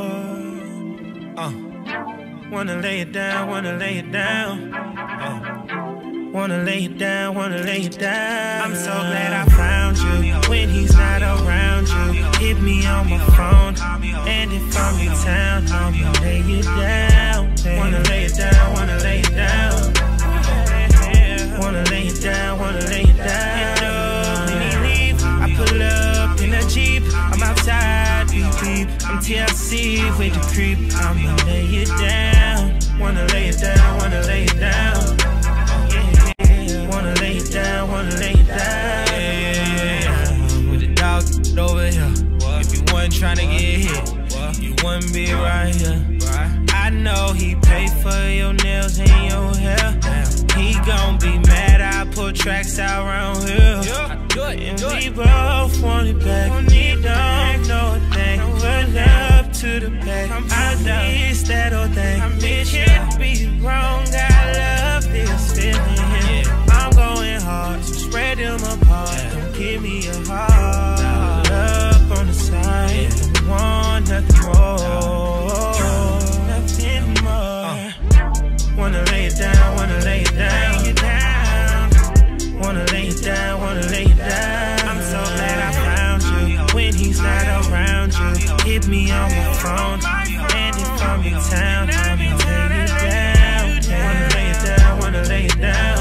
Wanna lay it down, wanna lay it down. Wanna lay it down, wanna lay it down. I'm so glad I found you. When he's not around you, hit me on my phone. And if I'm in town, I'ma lay it down. Wanna lay it down, wanna lay it down. Wanna lay it down, wanna lay it down. And when he leave, I pull up in a Jeep. I'm outside, beep beep. I'm TLC with the creep. I'ma lay it down. Wanna lay it down, wanna lay it down. Wanna lay it down, wanna lay it down. With the dog over here. If you wasn't tryna get hit, you wouldn't be right here. I know he paid for your nails and your hair. He gon' be mad I put tracks out around here. And we both want it back. We don't know a thing. Pull up to the back. I miss that old thing. It can't be wrong. I love this feeling. I'm going hard, so spread them apart. Don't give me a heart. Up on the side, don't want nothing more. Nothing more. Wanna lay it down, wanna lay it down. Wanna lay it down, wanna lay it down. I'm so glad I found you. When he's not around you, hit me on my phone. And if I'm in town, I'ma lay it down. Wanna lay it down, wanna lay it down.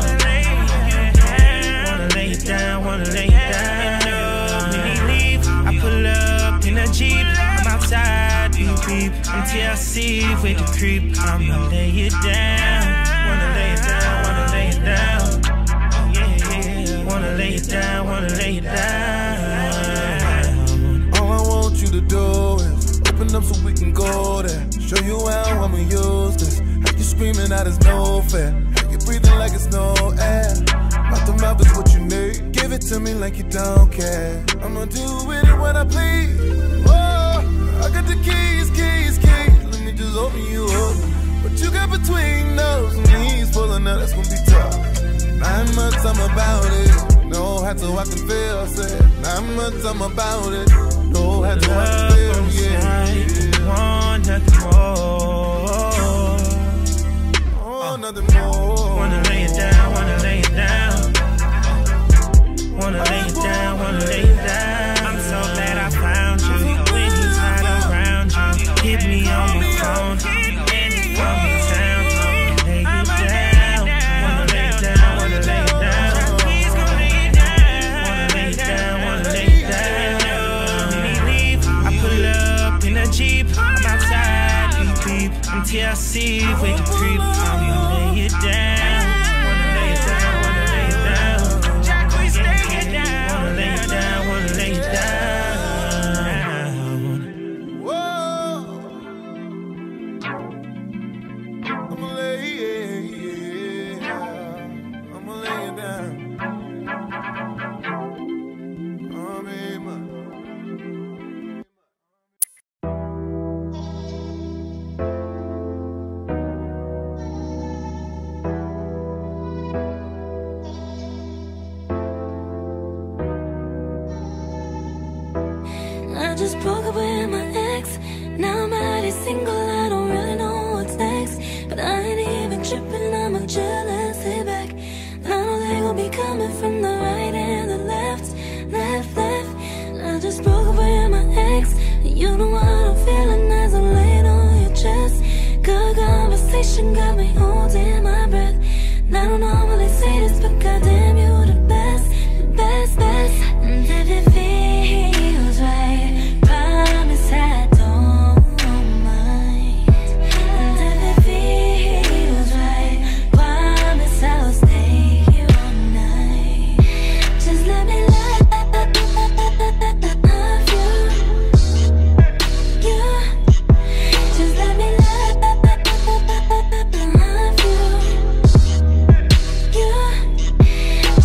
Wanna lay it down, wanna lay it down. When he leave, I pull up in a Jeep. I'm outside, beep beep. I'm TLC with the creep. I'ma lay it down. Wanna lay it down, wanna lay it down. Wanna lay it down, wanna lay it down. All I want you to do is open up so we can go there. Show you how I'ma use this. Have you screaming out it's no fair. Have you breathing like it's no air. Mouth to mouth is what you need. Give it to me like you don't care. I'ma do with it what I please. Oh, I got the keys, keys, keys. Let me just open you up. What you got between those knees pulling up, that's gonna be tough. 9 months I'm about it. No hat so I can feel sad. 9 months I'm about it. No hat so I can feel, yeah. Want nothing more. Oh, nothing more. Wanna lay it down, wanna lay it down. Wanna lay it down, wanna lay it down. I'm so glad I found you. When he's not around you, hit me on my phone. And if I'm in town, I'ma lay it down. Wanna lay it down, wanna lay it down. Wanna lay it down, wanna lay it down. When he leave, I pull up in a Jeep. I'm outside, beep beep. I'm TLC with the creep. I'ma lay it down. Wanna lay it down, wanna lay it down. Wanna lay it down, wanna lay it down. Whoa. I'ma lay it down. Oh, baby. I just broke up with my ex. Now I'm already single, I don't really know what's next. But I ain't even tripping, I'm a jealous sit back. I know they gon' be coming from the right and the left, left, left. I just broke up with my ex. You know what I'm feeling as I'm laying on your chest. Good conversation got me holding my breath. And I don't normally say this, but goddamn you the best, the best, best. And if it feels right, promise I don't mind. And if it feels right, promise I'll stay here all night. Just let me love you, yeah. Just let me love you, yeah.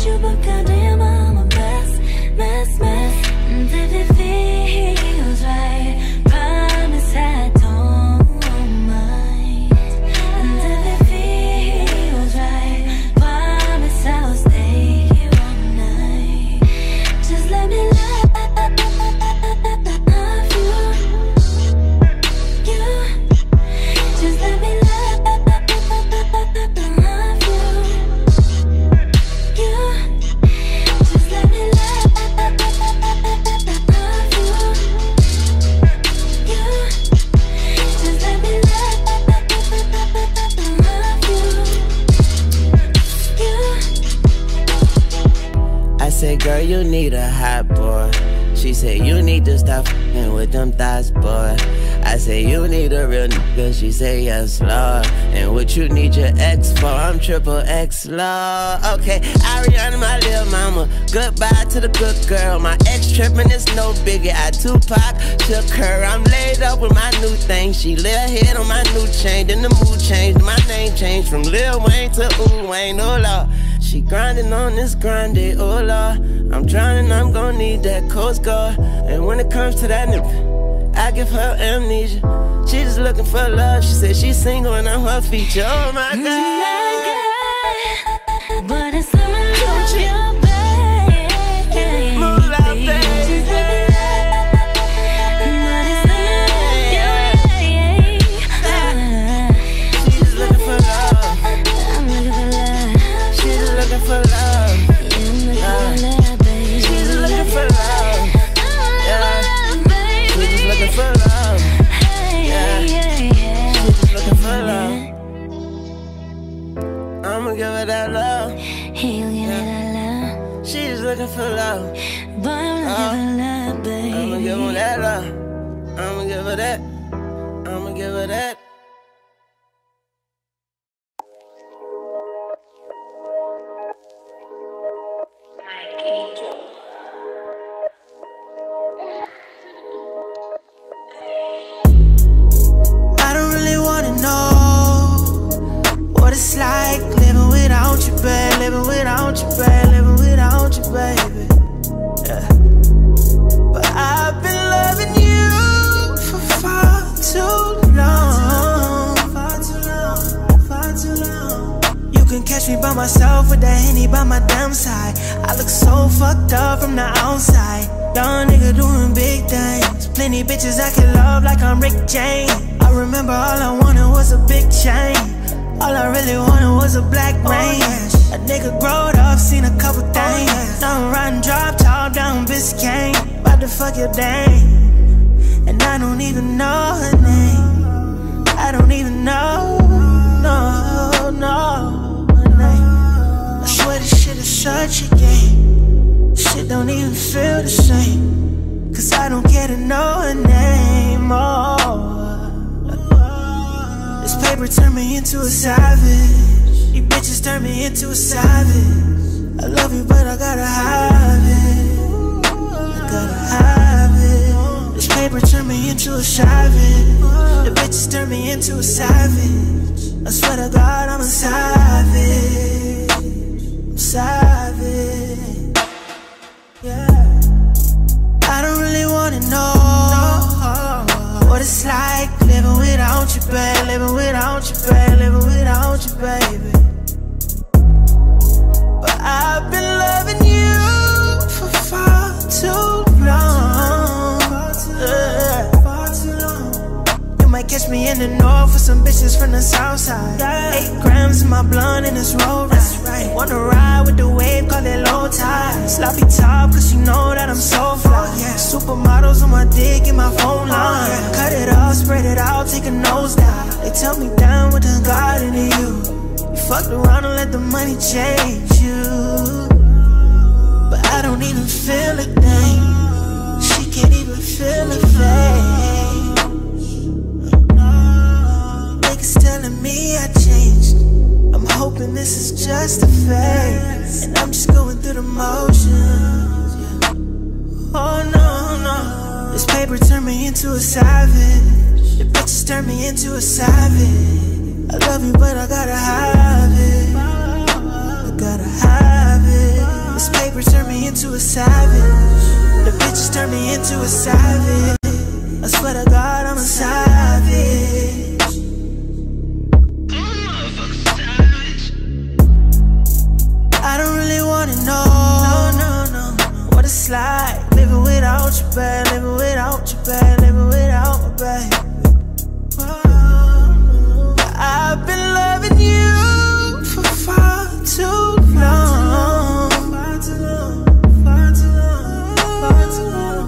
with you, but goddamn, I'm a mess. And if it feels right, promise I don't mind. And if it feels right, promise I'll stay here all night. Just let me love you. Just let me love you. Just let me love I said, girl, you need a hot boy. She said, you need to stop f***ing with them thighs, boy. I said, you need a real nigga. She said, yes, Lord. And what you need your ex for? I'm triple X, Lord. Okay, Ariana, my little mama. Goodbye to the good girl. My ex tripping is no biggie. I Tupac shook her. I'm laid up with my new thing. She lay her head on my new chain. Then the mood changed. My name changed from Lil Wayne to Ooh Wayne. Oh, Lord. She grinding on this grind, oh Lord. I'm drowning, I'm gon' need that Coast Guard. And when it comes to that nigga, I give her amnesia. She just looking for love. She said she's single and I'm her feature. Oh my God. But it's the love you, baby. Moolah, baby. But it's the love you, She just looking for love. I'm looking for love. She just looking for love. Yeah, I'm looking for love, baby. She just looking for love. Yeah. She just looking for love. Yeah. She just looking for love. I'ma give her that love. He'll give her that love. She just looking for love. Boy, I'm looking for love, baby. I'ma give her that love. I'ma give her that. I'ma give her that. I don't really wanna know what it's like living without you, babe. Living without you, babe. Living without you, baby. Yeah. But I've been loving you for far too long. Far too long, far too long. You can catch me by myself with that Henny by my damn side. I look so fucked up from the outside. Young nigga doing big things. Plenty bitches I can love like I'm Rick James. I remember all I wanted was a big chain. All I really wanted was a black rain. A nigga growed up, seen a couple things. Now I'm riding drop top down Biscayne. About to fuck your dame. And I don't even know her name. I don't even know, no, her name. I swear this shit is such a game. Shit don't even feel the same. Cause I don't care to know her name, oh. This paper turned me into a savage. These bitches turned me into a savage. I love you but I gotta have it. I gotta have it. This paper turned me into a savage. The bitches turned me into a savage. I swear to God I'm a savage. I'm savage. Yeah. I don't really wanna know what it's like living without you, babe. Living without you, babe. Living without you, baby. But I've been loving you for far too long. Far too long. You might catch me in the north with some bitches from the south side. 8 grams in my blunt and it's roll ride. Wanna ride with the wave, call it low tide. Sloppy top, cause you know that I'm so fly. Supermodels on my dick in my phone line. Cut it off, spread it out, take a nose down. They tell me down with the garden in you. You fucked around and let the money change you. But I don't even feel a thing. She can't even feel a thing. Niggas telling me I changed. I'm hoping this is just a phase. And I'm just going through the motions, yeah. Oh no, no. This paper turned me into a savage. The bitches turned me into a savage. I love you but I gotta have it. I gotta have it. me into a savage. The bitches turn me into a savage. I swear to God, I'm a savage. I don't really wanna know, what it's like living without you, babe, living without you, babe, living without my babe. I've been loving you for far too long. Far too long, far too long, far too long.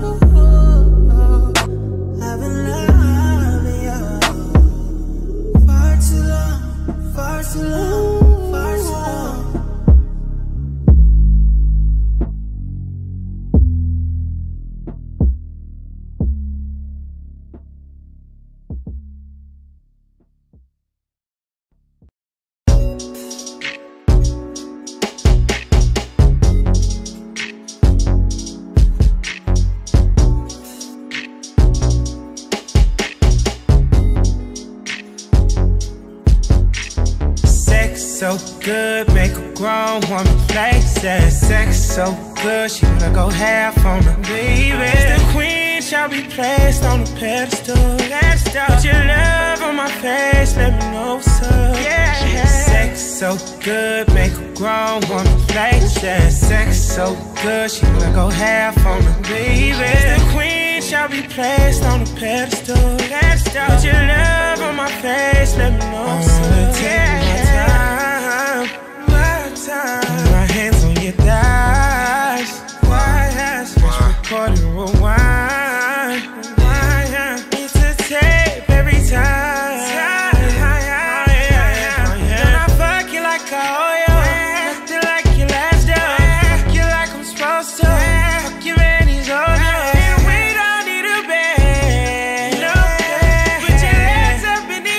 I've been loving you far too long, far too long, far too long. So good, make a grown woman places. Sex so good, she wanna go half on me, baby. The queen shall be placed on a pedestal. Put your love on my face, let me know what's up. Sex so good, make a grown woman places. Sex so good, she wanna go half on me, baby. The queen shall be placed on a pedestal. Put your love on my face, let me know what's up. My hands on your thighs. Push record and rewind. It's a tape every time. And I fuck you like I owe you. Nothing like your last done. Fuck you like I'm supposed to. Fuck your man, he's on you. And we don't need a bed. No bed. Put your legs up in the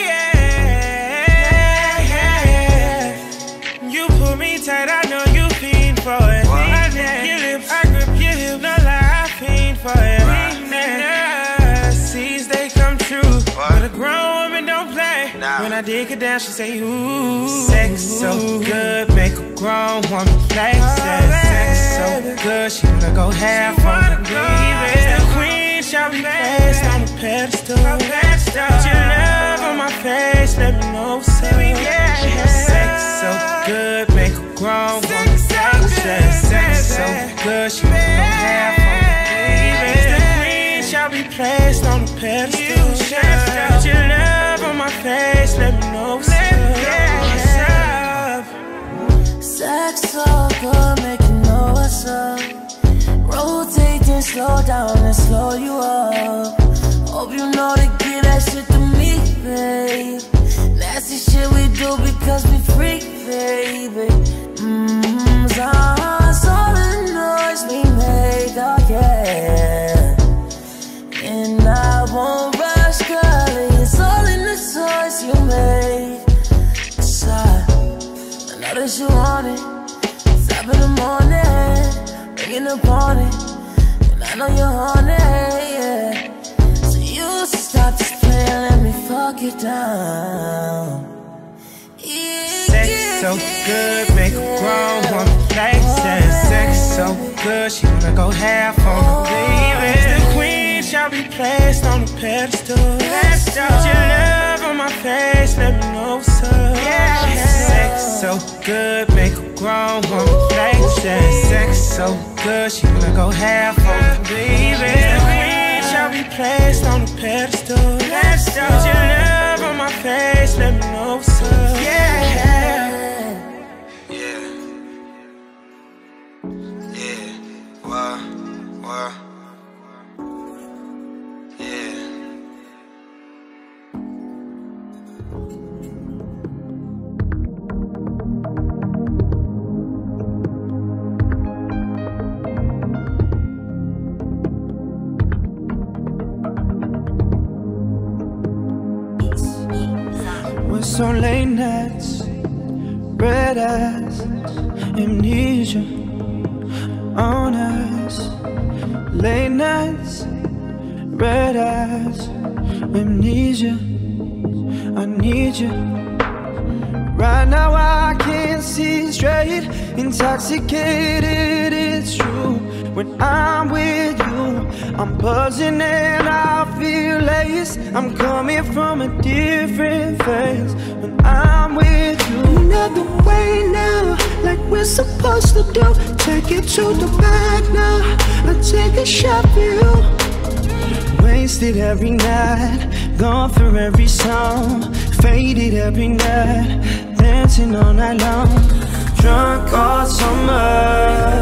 air. You pull me tight, I know you fiend for it. I grip your lips, I grip your hips, not like I fiend for it. Seas they come true, but a grown woman don't play. When I dig her down, she say ooh. Sex so good, make a grown woman play. Sex so good, she wanna go half on the baby. The queen shall be placed on a pedestal. Put your love on my face, let me know what's up. Sex so good, make a grown woman play. Sex so good, she wanna go half on the baby. The queen shall be placed on a pedestal. Put your love on my face, let me know what's up. Sex so good, make you know what's up. Rotate and slow down and slow you up. Hope you know to give that shit to me, babe. Nasty shit we do because we freak, baby. It's all the noise we make, oh yeah. And I won't rush, girl, it's all in the choice you make. I know that you want it. Stop in the morning, bringing up on it. And I know you're on it, yeah. So you should stop this playing, let me fuck you down. Sex so good, make a grown woman play. Sex so good, she wanna go half on the baby. The queen shall be placed on a pedestal. Put your love on my face, let me know what's up. Sex so good, make a grown woman play. Sex so good, she wanna go half on the baby. The queen shall be placed on a pedestal. Put your love on my face, let me know what's up. So late nights, red eyes, amnesia on us. Late nights, red eyes, amnesia. I need you. Right now I can't see straight, intoxicated, it's true. when I'm with you. I'm buzzing and I feel lace. I'm coming from a different phase when I'm with you. Another way now, like we're supposed to do. Take it to the back now, I'll take a shot for you. Wasted every night, gone through every song. Faded every night, dancing all night long. Drunk all summer,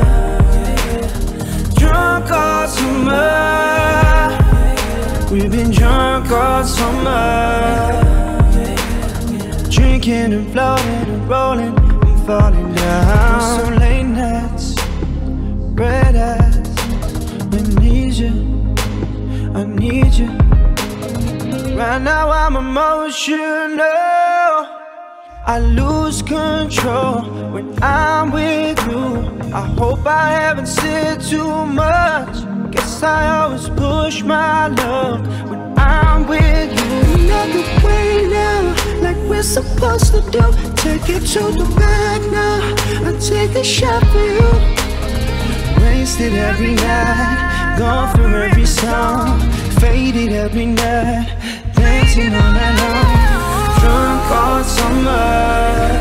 drunk all summer. We've been drunk all summer, drinking and floating and rolling and falling down. So late nights, red eyes, I need you, I need you. Right now I'm emotional, I lose control when I'm with you. I hope I haven't said too much. Guess I always push my love when I'm with you. Another way now, like we're supposed to do. Take it to the back now, I'll take a shot for you. Wasted every night, gone through every song. Faded every night, dancing all night long. Drunk all summer,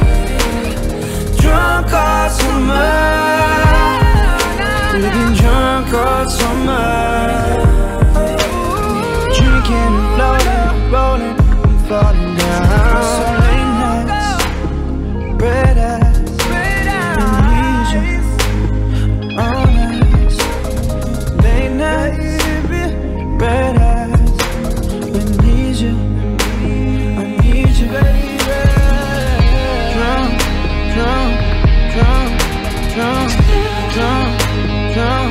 drunk all summer. We've been drunk all summer, drinking and floating, rolling and falling down. So late nights, red eyes, I need you. All nights, late nights, red eyes, I need you. Drunk, drunk, drunk, drunk, drunk, drunk.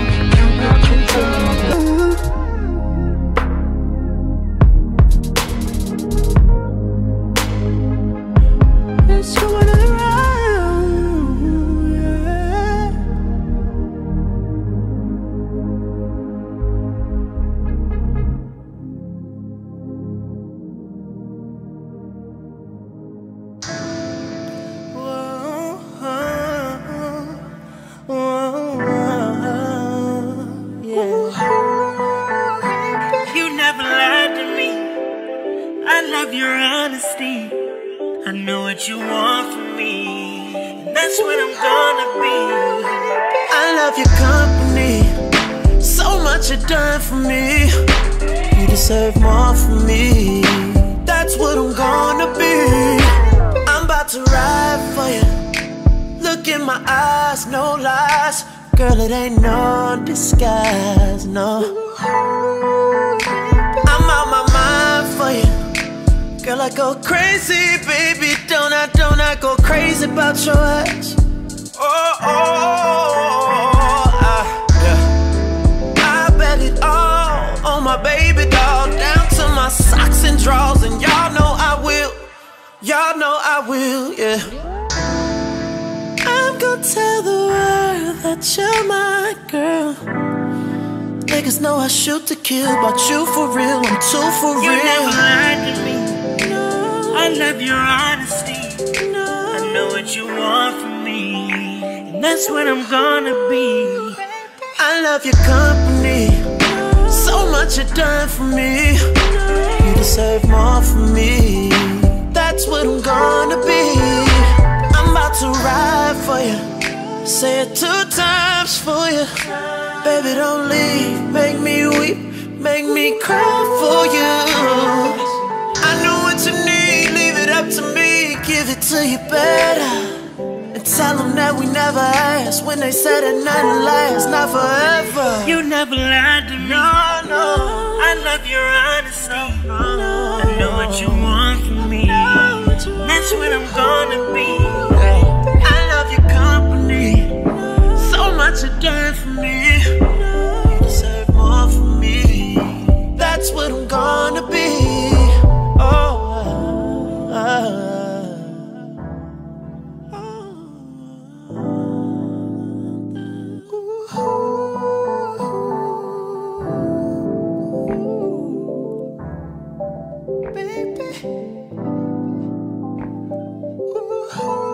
It's going around, yeah. You never lied to me. I love your honesty. I know what you want from me, and that's what I'm gonna be. I love your company, so much you've done for me. You deserve more from me, that's what I'm gonna be. I'm about to ride for you. Look in my eyes, no lies. Girl, it ain't no disguise, no. I'm out my mind for you. Girl, I go crazy, baby. Don't I go crazy about your ex? Yeah. I bet it all on my baby doll, down to my socks and drawers, and y'all know I will. Y'all know I will, yeah. I'm gonna tell the world that you're my girl. Niggas know I shoot to kill, but you for real, I'm too for real. You never lied to me. I love your honesty. I know what you want from me, and that's what I'm gonna be. I love your company, so much you've done for me. You deserve more from me, that's what I'm gonna be. I'm about to ride for you, say it 2 times for you. Baby, don't leave, make me weep, make me cry for you. I know what you need, leave it up to me, give it to you better. And tell them that we never asked when they said that nothing lasts, not forever. You never lied to me. No, no. I love your honesty. I know what you want from me, that's what I'm gonna be. I love your company, so much you've done for me. You deserve more from me, that's what I'm gonna be. Baby.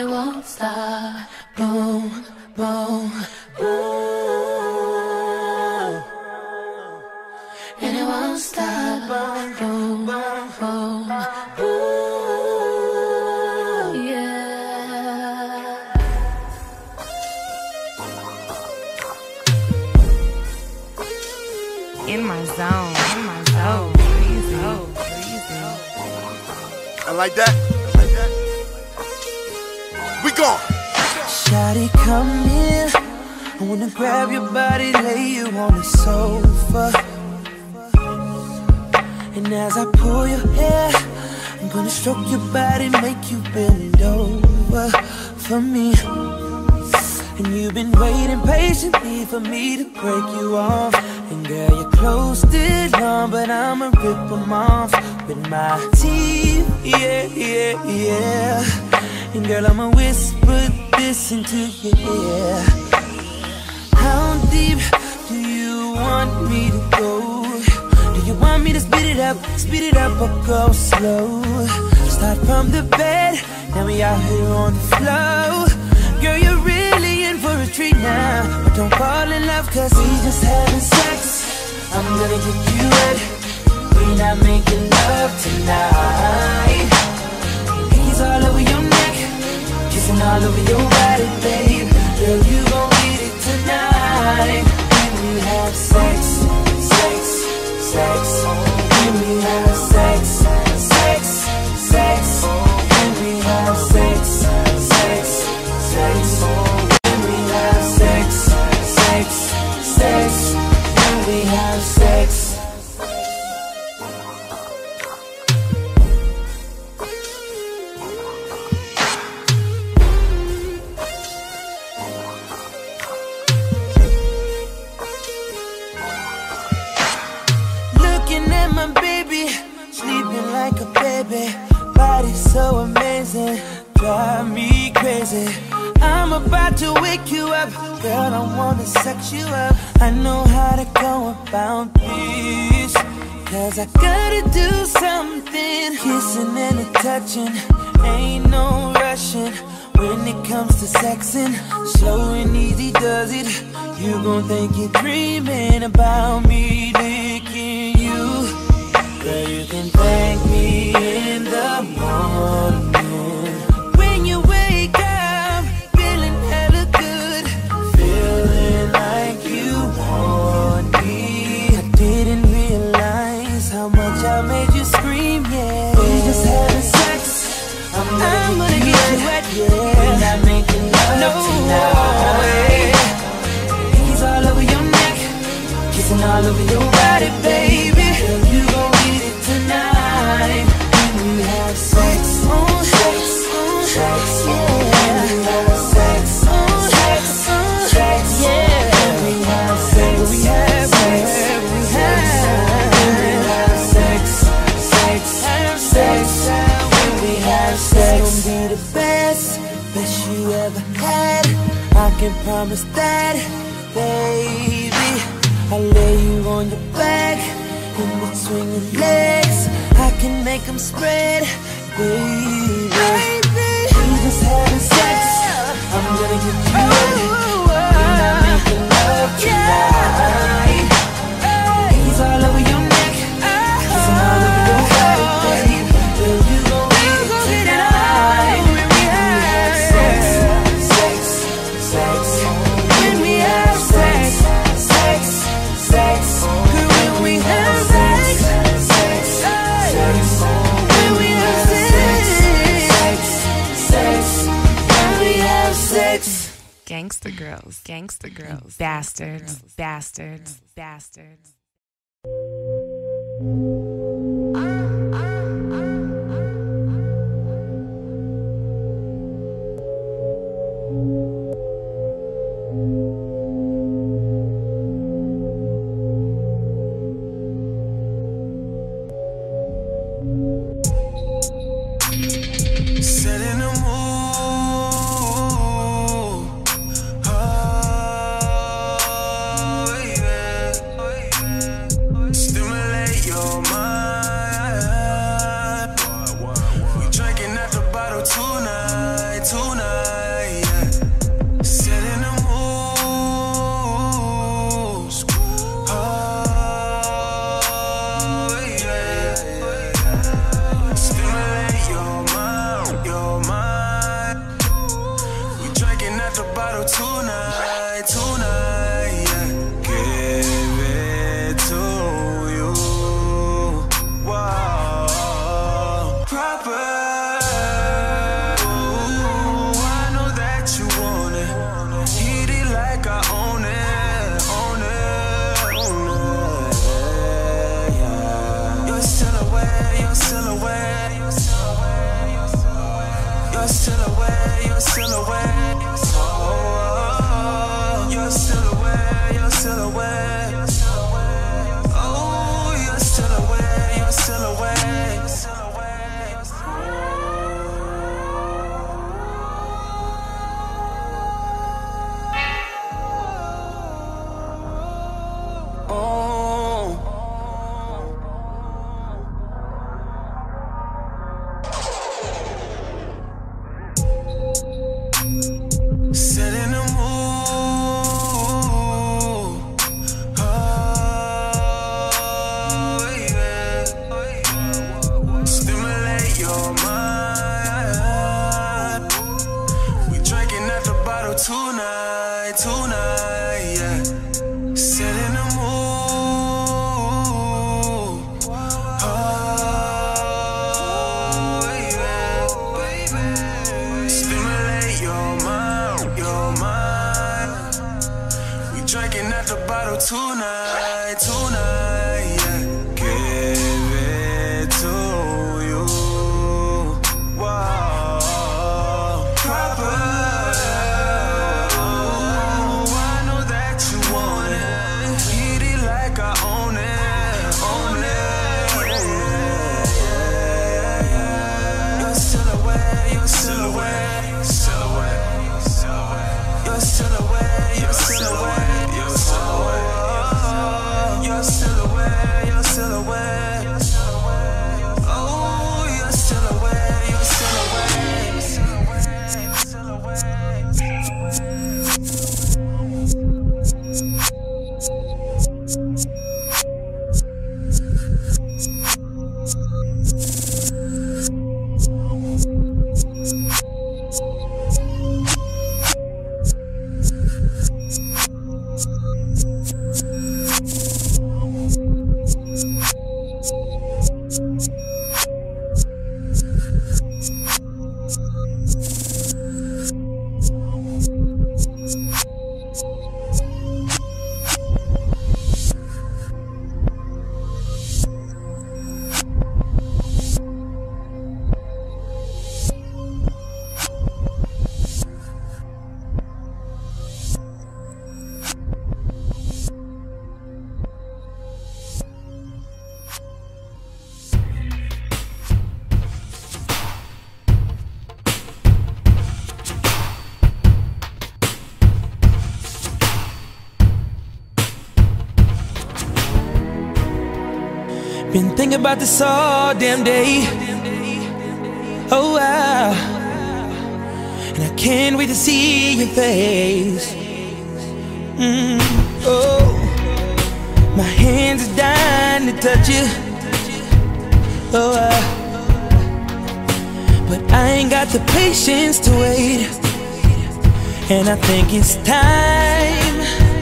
it won't stop. Boom, boom, boom. And it won't stop. Boom, boom, boom, boom. Yeah. In my zone, in my zone. Breezy, breezy. I like that. We gone. Shawty, come here. I wanna grab your body, lay you on the sofa. And as I pull your hair, I'm gonna stroke your body, make you bend over for me. And you've been waiting patiently for me to break you off. And girl, your clothes did long, but I'ma rip them off with my teeth, yeah, yeah, yeah. And girl, I'ma whisper this into your ear. How deep do you want me to go? Do you want me to speed it up or go slow? Start from the bed, now we out here on the floor. Girl, you're really in for a treat now. But don't fall in love, cause we just having sex. I'm gonna get you wet. We not making love tonight. He's all over your neck, kissing all over your body, babe. Girl, you gon' get it tonight. When we have sex, sex, sex. When we have sex, sex, sex. When we have sex, sex, sex. When we have sex, sex, sex. When we have sex. Looking at my baby, sleeping like a baby. Body so amazing, drive me crazy. I'm about to wake you up, girl, I wanna sex you up. I know how to go about this, cause I gotta do something. Kissing and a touching, ain't no rushing. When it comes to sexing, slow and easy does it. You gon' think you're dreaming about me licking you. Girl, you can thank me in the morning. When you wake up, feeling hella good, feeling like you want me. I didn't realize how much I made you scream, yeah. We just having sex, I'm gonna get you wet, yeah. We're not making love tonight. He's all over your neck, kissing all over your body, baby. Girl, you gon' get it tonight. When we have sex, sex, sex, yeah. When we have sex, sex, sex, yeah. When we have sex, we have sex, we have sex, sex, sex. When we have sex, it's gonna be the best you ever had. I can promise that, baby. I'll lay you on your back, in between your legs. I can make them spread, baby. We just having sex, I'm gonna get you wet. We're not making love tonight. He's all over your neck, he's all over your body, baby. Girl, you gon' get it tonight. When we have sex, sex, sex. When we have sex, sex, sex. When we have sex, sex, sex. When we have sex, sex, when we have sex. Gangsta girls, bastards, bastards, bastards. Setting the mood, oh baby, stimulate your mind. We drinking at the bottle tonight, tonight. tonight, tonight, yeah. Give it to you. Whoa, proper. Ooh, I know that you want it. Hit it like I own it, own it, own it. Yeah. Your silhouette, your silhouette, your silhouette, your silhouette, your silhouette. Your silhouette, your silhouette. Oh, your silhouette, your silhouette. Setting the mood, oh, yeah. Stimulate your mind. We drinking at the bottle tonight, tonight, yeah. Setting the mood, oh, yeah. Stimulate your mind, your mind. We drinking at the bottle tonight, tonight, yeah. Give it to you. Whoa, proper. Ooh, I know that you want it. Hit it like I own it, own it. Yeah. Your silhouette, your silhouette, silhouette, your silhouette, your silhouette, your silhouette, your silhouette, your silhouette. Oh, your silhouette, your silhouette, silhouette. Been thinking about this all damn day. Oh wow. And I can't wait to see your face. Oh, my hands are dying to touch you. Oh but I ain't got the patience to wait. And I think it's time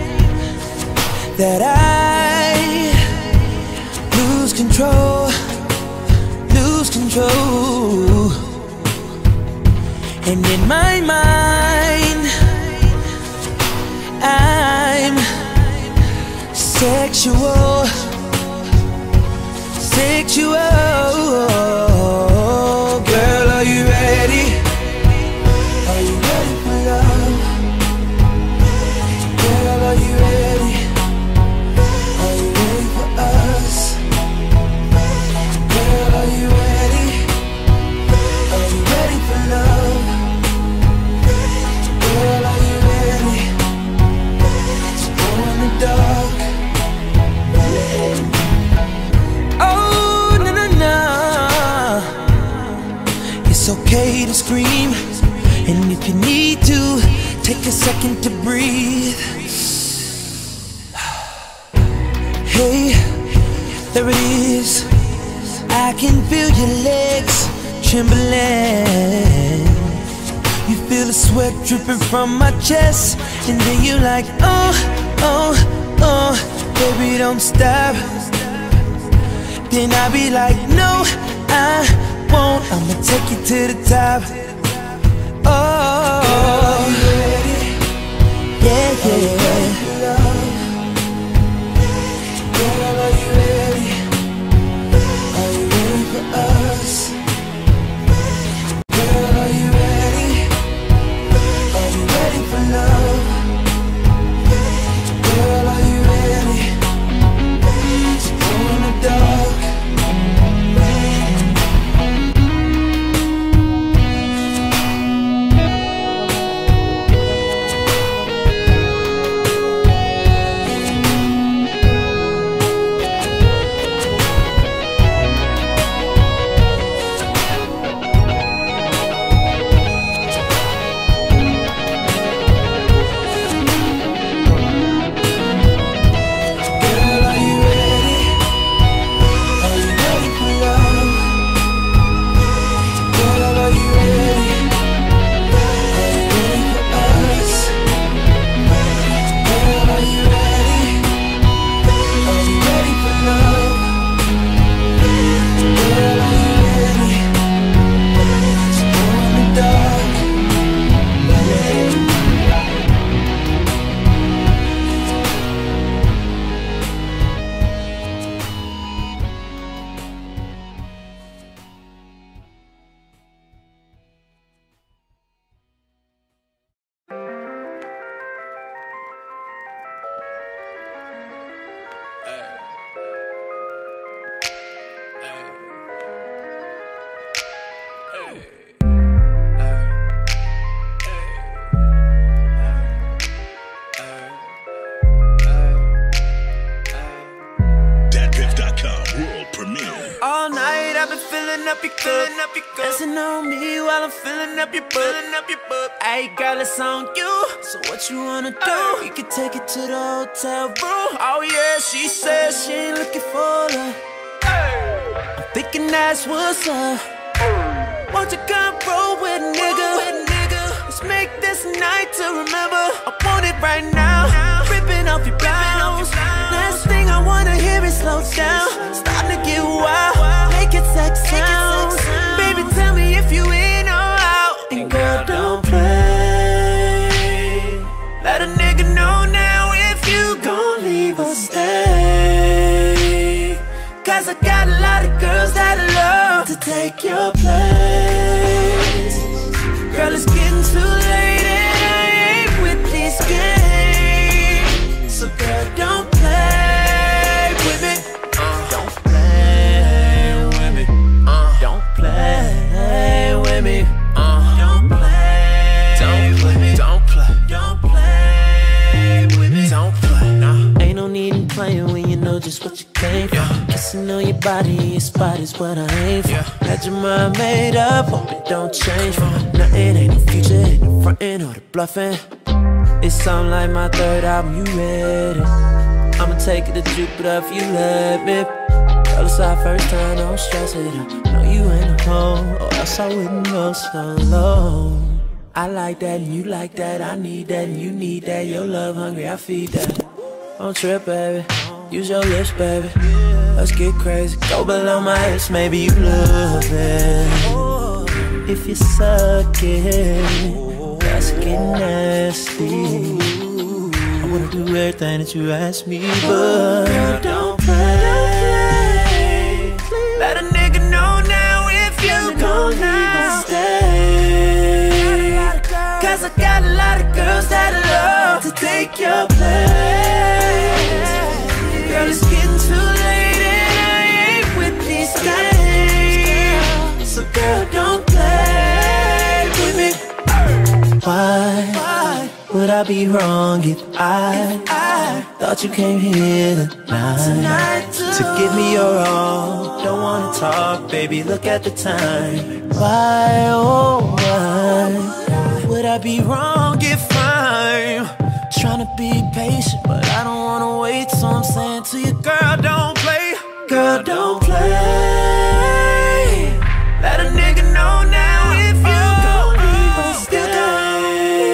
that I lose control, lose control. And in my mind, I'm sexual, sexual. Girl, are you ready? Are you ready for love? Girl, are you ready? Are you ready for us? Girl, are you ready? Are you ready for love? Girl, are you ready to go in the dark? Oh, no, no, no. It's okay to scream, and if you need to, take a second to breathe. Hey, there it is. I can feel your legs trembling. You feel the sweat blood dripping from my chest. And then you like, oh, oh, oh, baby don't stop. Then I be like, no, I won't. I'ma take you to the top. Oh, girl, are you ready? Yeah, yeah. Girl, are you ready? Are you ready for us? Girl, are you ready? Are you ready for love? Girl, are you ready? So go in the dark. Dancing on me while I'm filling up your butt. Hey girl, it's on you. So what you wanna do? We can take it to the hotel room. Oh yeah, she says she ain't looking for love. I'm thinking that's what's up. Won't you come roll with a nigga? Let's make this night to remember. I want it right now. Ripping off your blouse. Last thing I wanna hear is slow down. Starting to get wild. Make it sex sound. Baby, tell me if you in or out. And girl, don't play. Let a nigga know now if you gon' leave or stay. Cause I got a lot of girls that love to take your place. Girl, it's getting too late and I ain't with this game. So girl, don't play with me. Don't play with me. Don't play with me. Don't play with me. Don't play with me. Don't play. Ain't no need in playing when you know just what you came for. Kissing on your body, your spot is what I aim for. Got your mind made up, hope it don't change for nothing. Ain't no future in the frontin' or the bluffing. It sound like my third album, you ready? I'ma take it to Jupiter if you let me. Girl, it's our first time, don't stress it out. No, you ain't a hoe, or else I wouldn't go so low. I like that and you like that, I need that and you need that. Your love hungry, I feed that. Don't trip, baby, use your lips, baby. Let's get crazy, go below my hips, maybe you love it. If you suck it, let's get nasty. I wanna do everything that you ask me, but girl, don't play. Let a nigga know now if you gon' leave or stay. Cause I got a lot of girls that love to take your place. Girl, it's getting too late and I ain't with these games. So girl, don't play with me. Why would I be wrong if I thought you came here tonight to give me your all? Don't wanna talk, baby, look at the time. Why, oh why would I be wrong if I'm trying to be patient, but I don't wanna wait? So I'm saying to you, girl, don't play. Girl, don't play. Let a nigga know now if you gon' leave or stay.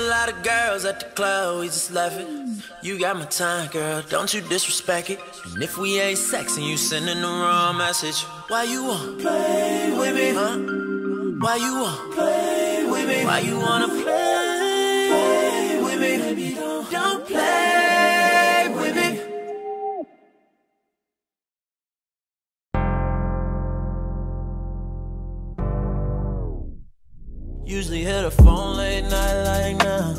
lot of girls at the club, we just laughing. You got my time, girl, don't you disrespect it. And if we ain't sexing, you sending the wrong message. Why you want play with me? Huh? Why you want play with me? Why you wanna play with me? Baby, don't play with me. Usually hit her phone late night like now.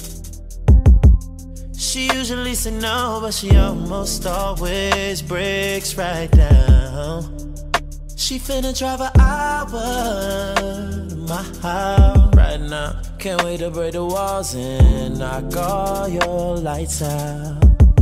She usually say no, but she almost always breaks right down. She finna drive an hour to my house right now. Can't wait to break the walls and knock all your lights out.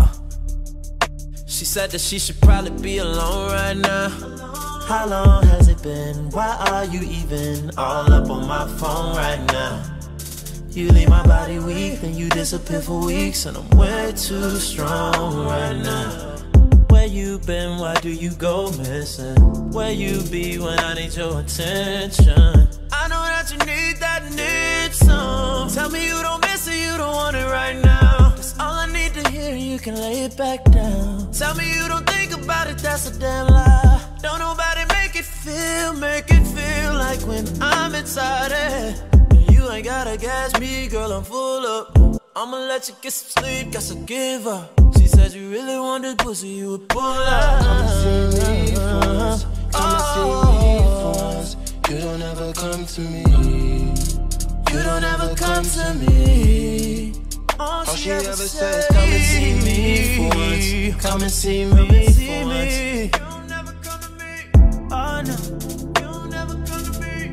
She said that she should probably be alone right now. How long has it been? Why are you even all up on my phone right now? You leave my body weak, then you disappear for weeks, and I'm way too strong right now. Where you been? Why do you go missing? Where you be when I need your attention? I know that you need some. Tell me you don't miss it, you don't want it right now. That's all I need to hear, you can lay it back down. Tell me you don't think about it, that's a damn lie. Don't nobody make it feel like when I'm inside it. You ain't gotta gas me, girl, I'm full up. I'ma let you get some sleep, guess I'll give up. She said you really want this pussy, you would pull up. Come and see me for once, come and see me for once. You don't ever come to me, you don't ever come to me. All she ever says, come and see me for once, come and see me for once. Oh no, you'll never come to me.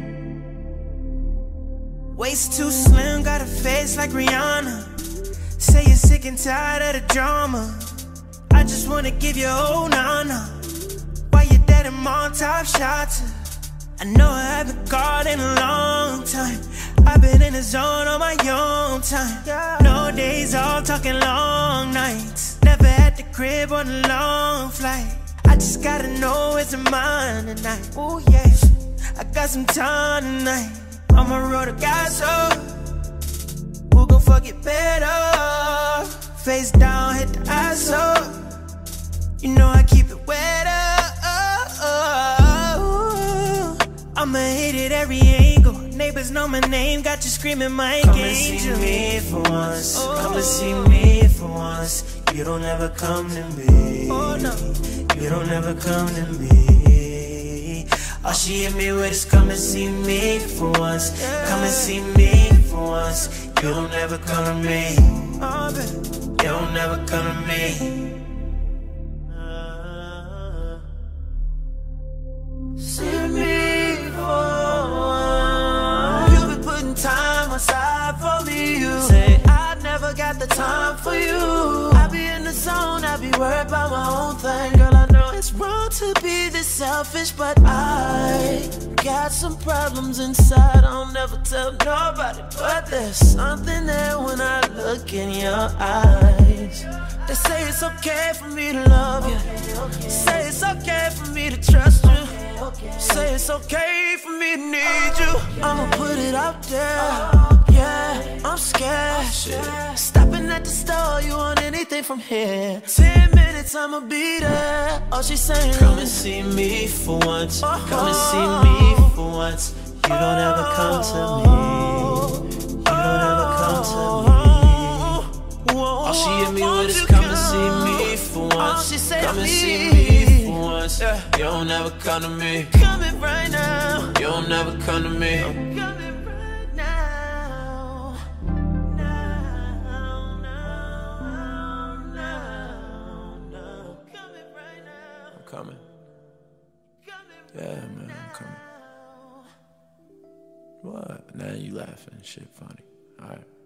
Waist too slim, got a face like Rihanna. Say you're sick and tired of the drama. I just wanna give you oh nana. While you're dead and on top shots. I know I haven't called in a long time. I've been in the zone on my own time. No days off, talking long nights. Never at the crib on a long flight. I just gotta know it's mine tonight. Oh yeah, I got some time tonight. I'ma roll the gas up. Who gon' fuck it better? Face down, hit the ass up. You know I keep it wet up. I'ma hit it every angle. Neighbors know my name, got you screaming my Come angel. and see me for once, come and see me for once. You don't ever come to me, oh no, you don't ever come to me. All she hit me with is come and see me for once, come and see me for once. You don't ever come to me, oh, baby. you don't ever come to me. See me for once. You've been putting time aside for me. You say I never got the time for you. I be in the zone, I be worried about my own thing. Girl, I know it's wrong to be this selfish, but I got some problems inside I'll never tell nobody. But there's something there when I look in your eyes. They say it's okay for me to love you. Say it's okay for me to trust you. Say it's okay for me to need you. I'ma put it out there. Yeah, I'm scared. Stopping at the store, you want anything from here? 10 minutes, I'ma be there. All she's saying, come and see me for once, come and see me for once. You don't ever come to me, you don't ever come to me. All she hit me with is come and see me for once, come and see me for once. You don't ever come to me, coming right now. you don't ever come to me. Coming right now. I'm coming. Yeah, man, I'm coming. What? Now you laughing. Shit funny. Alright.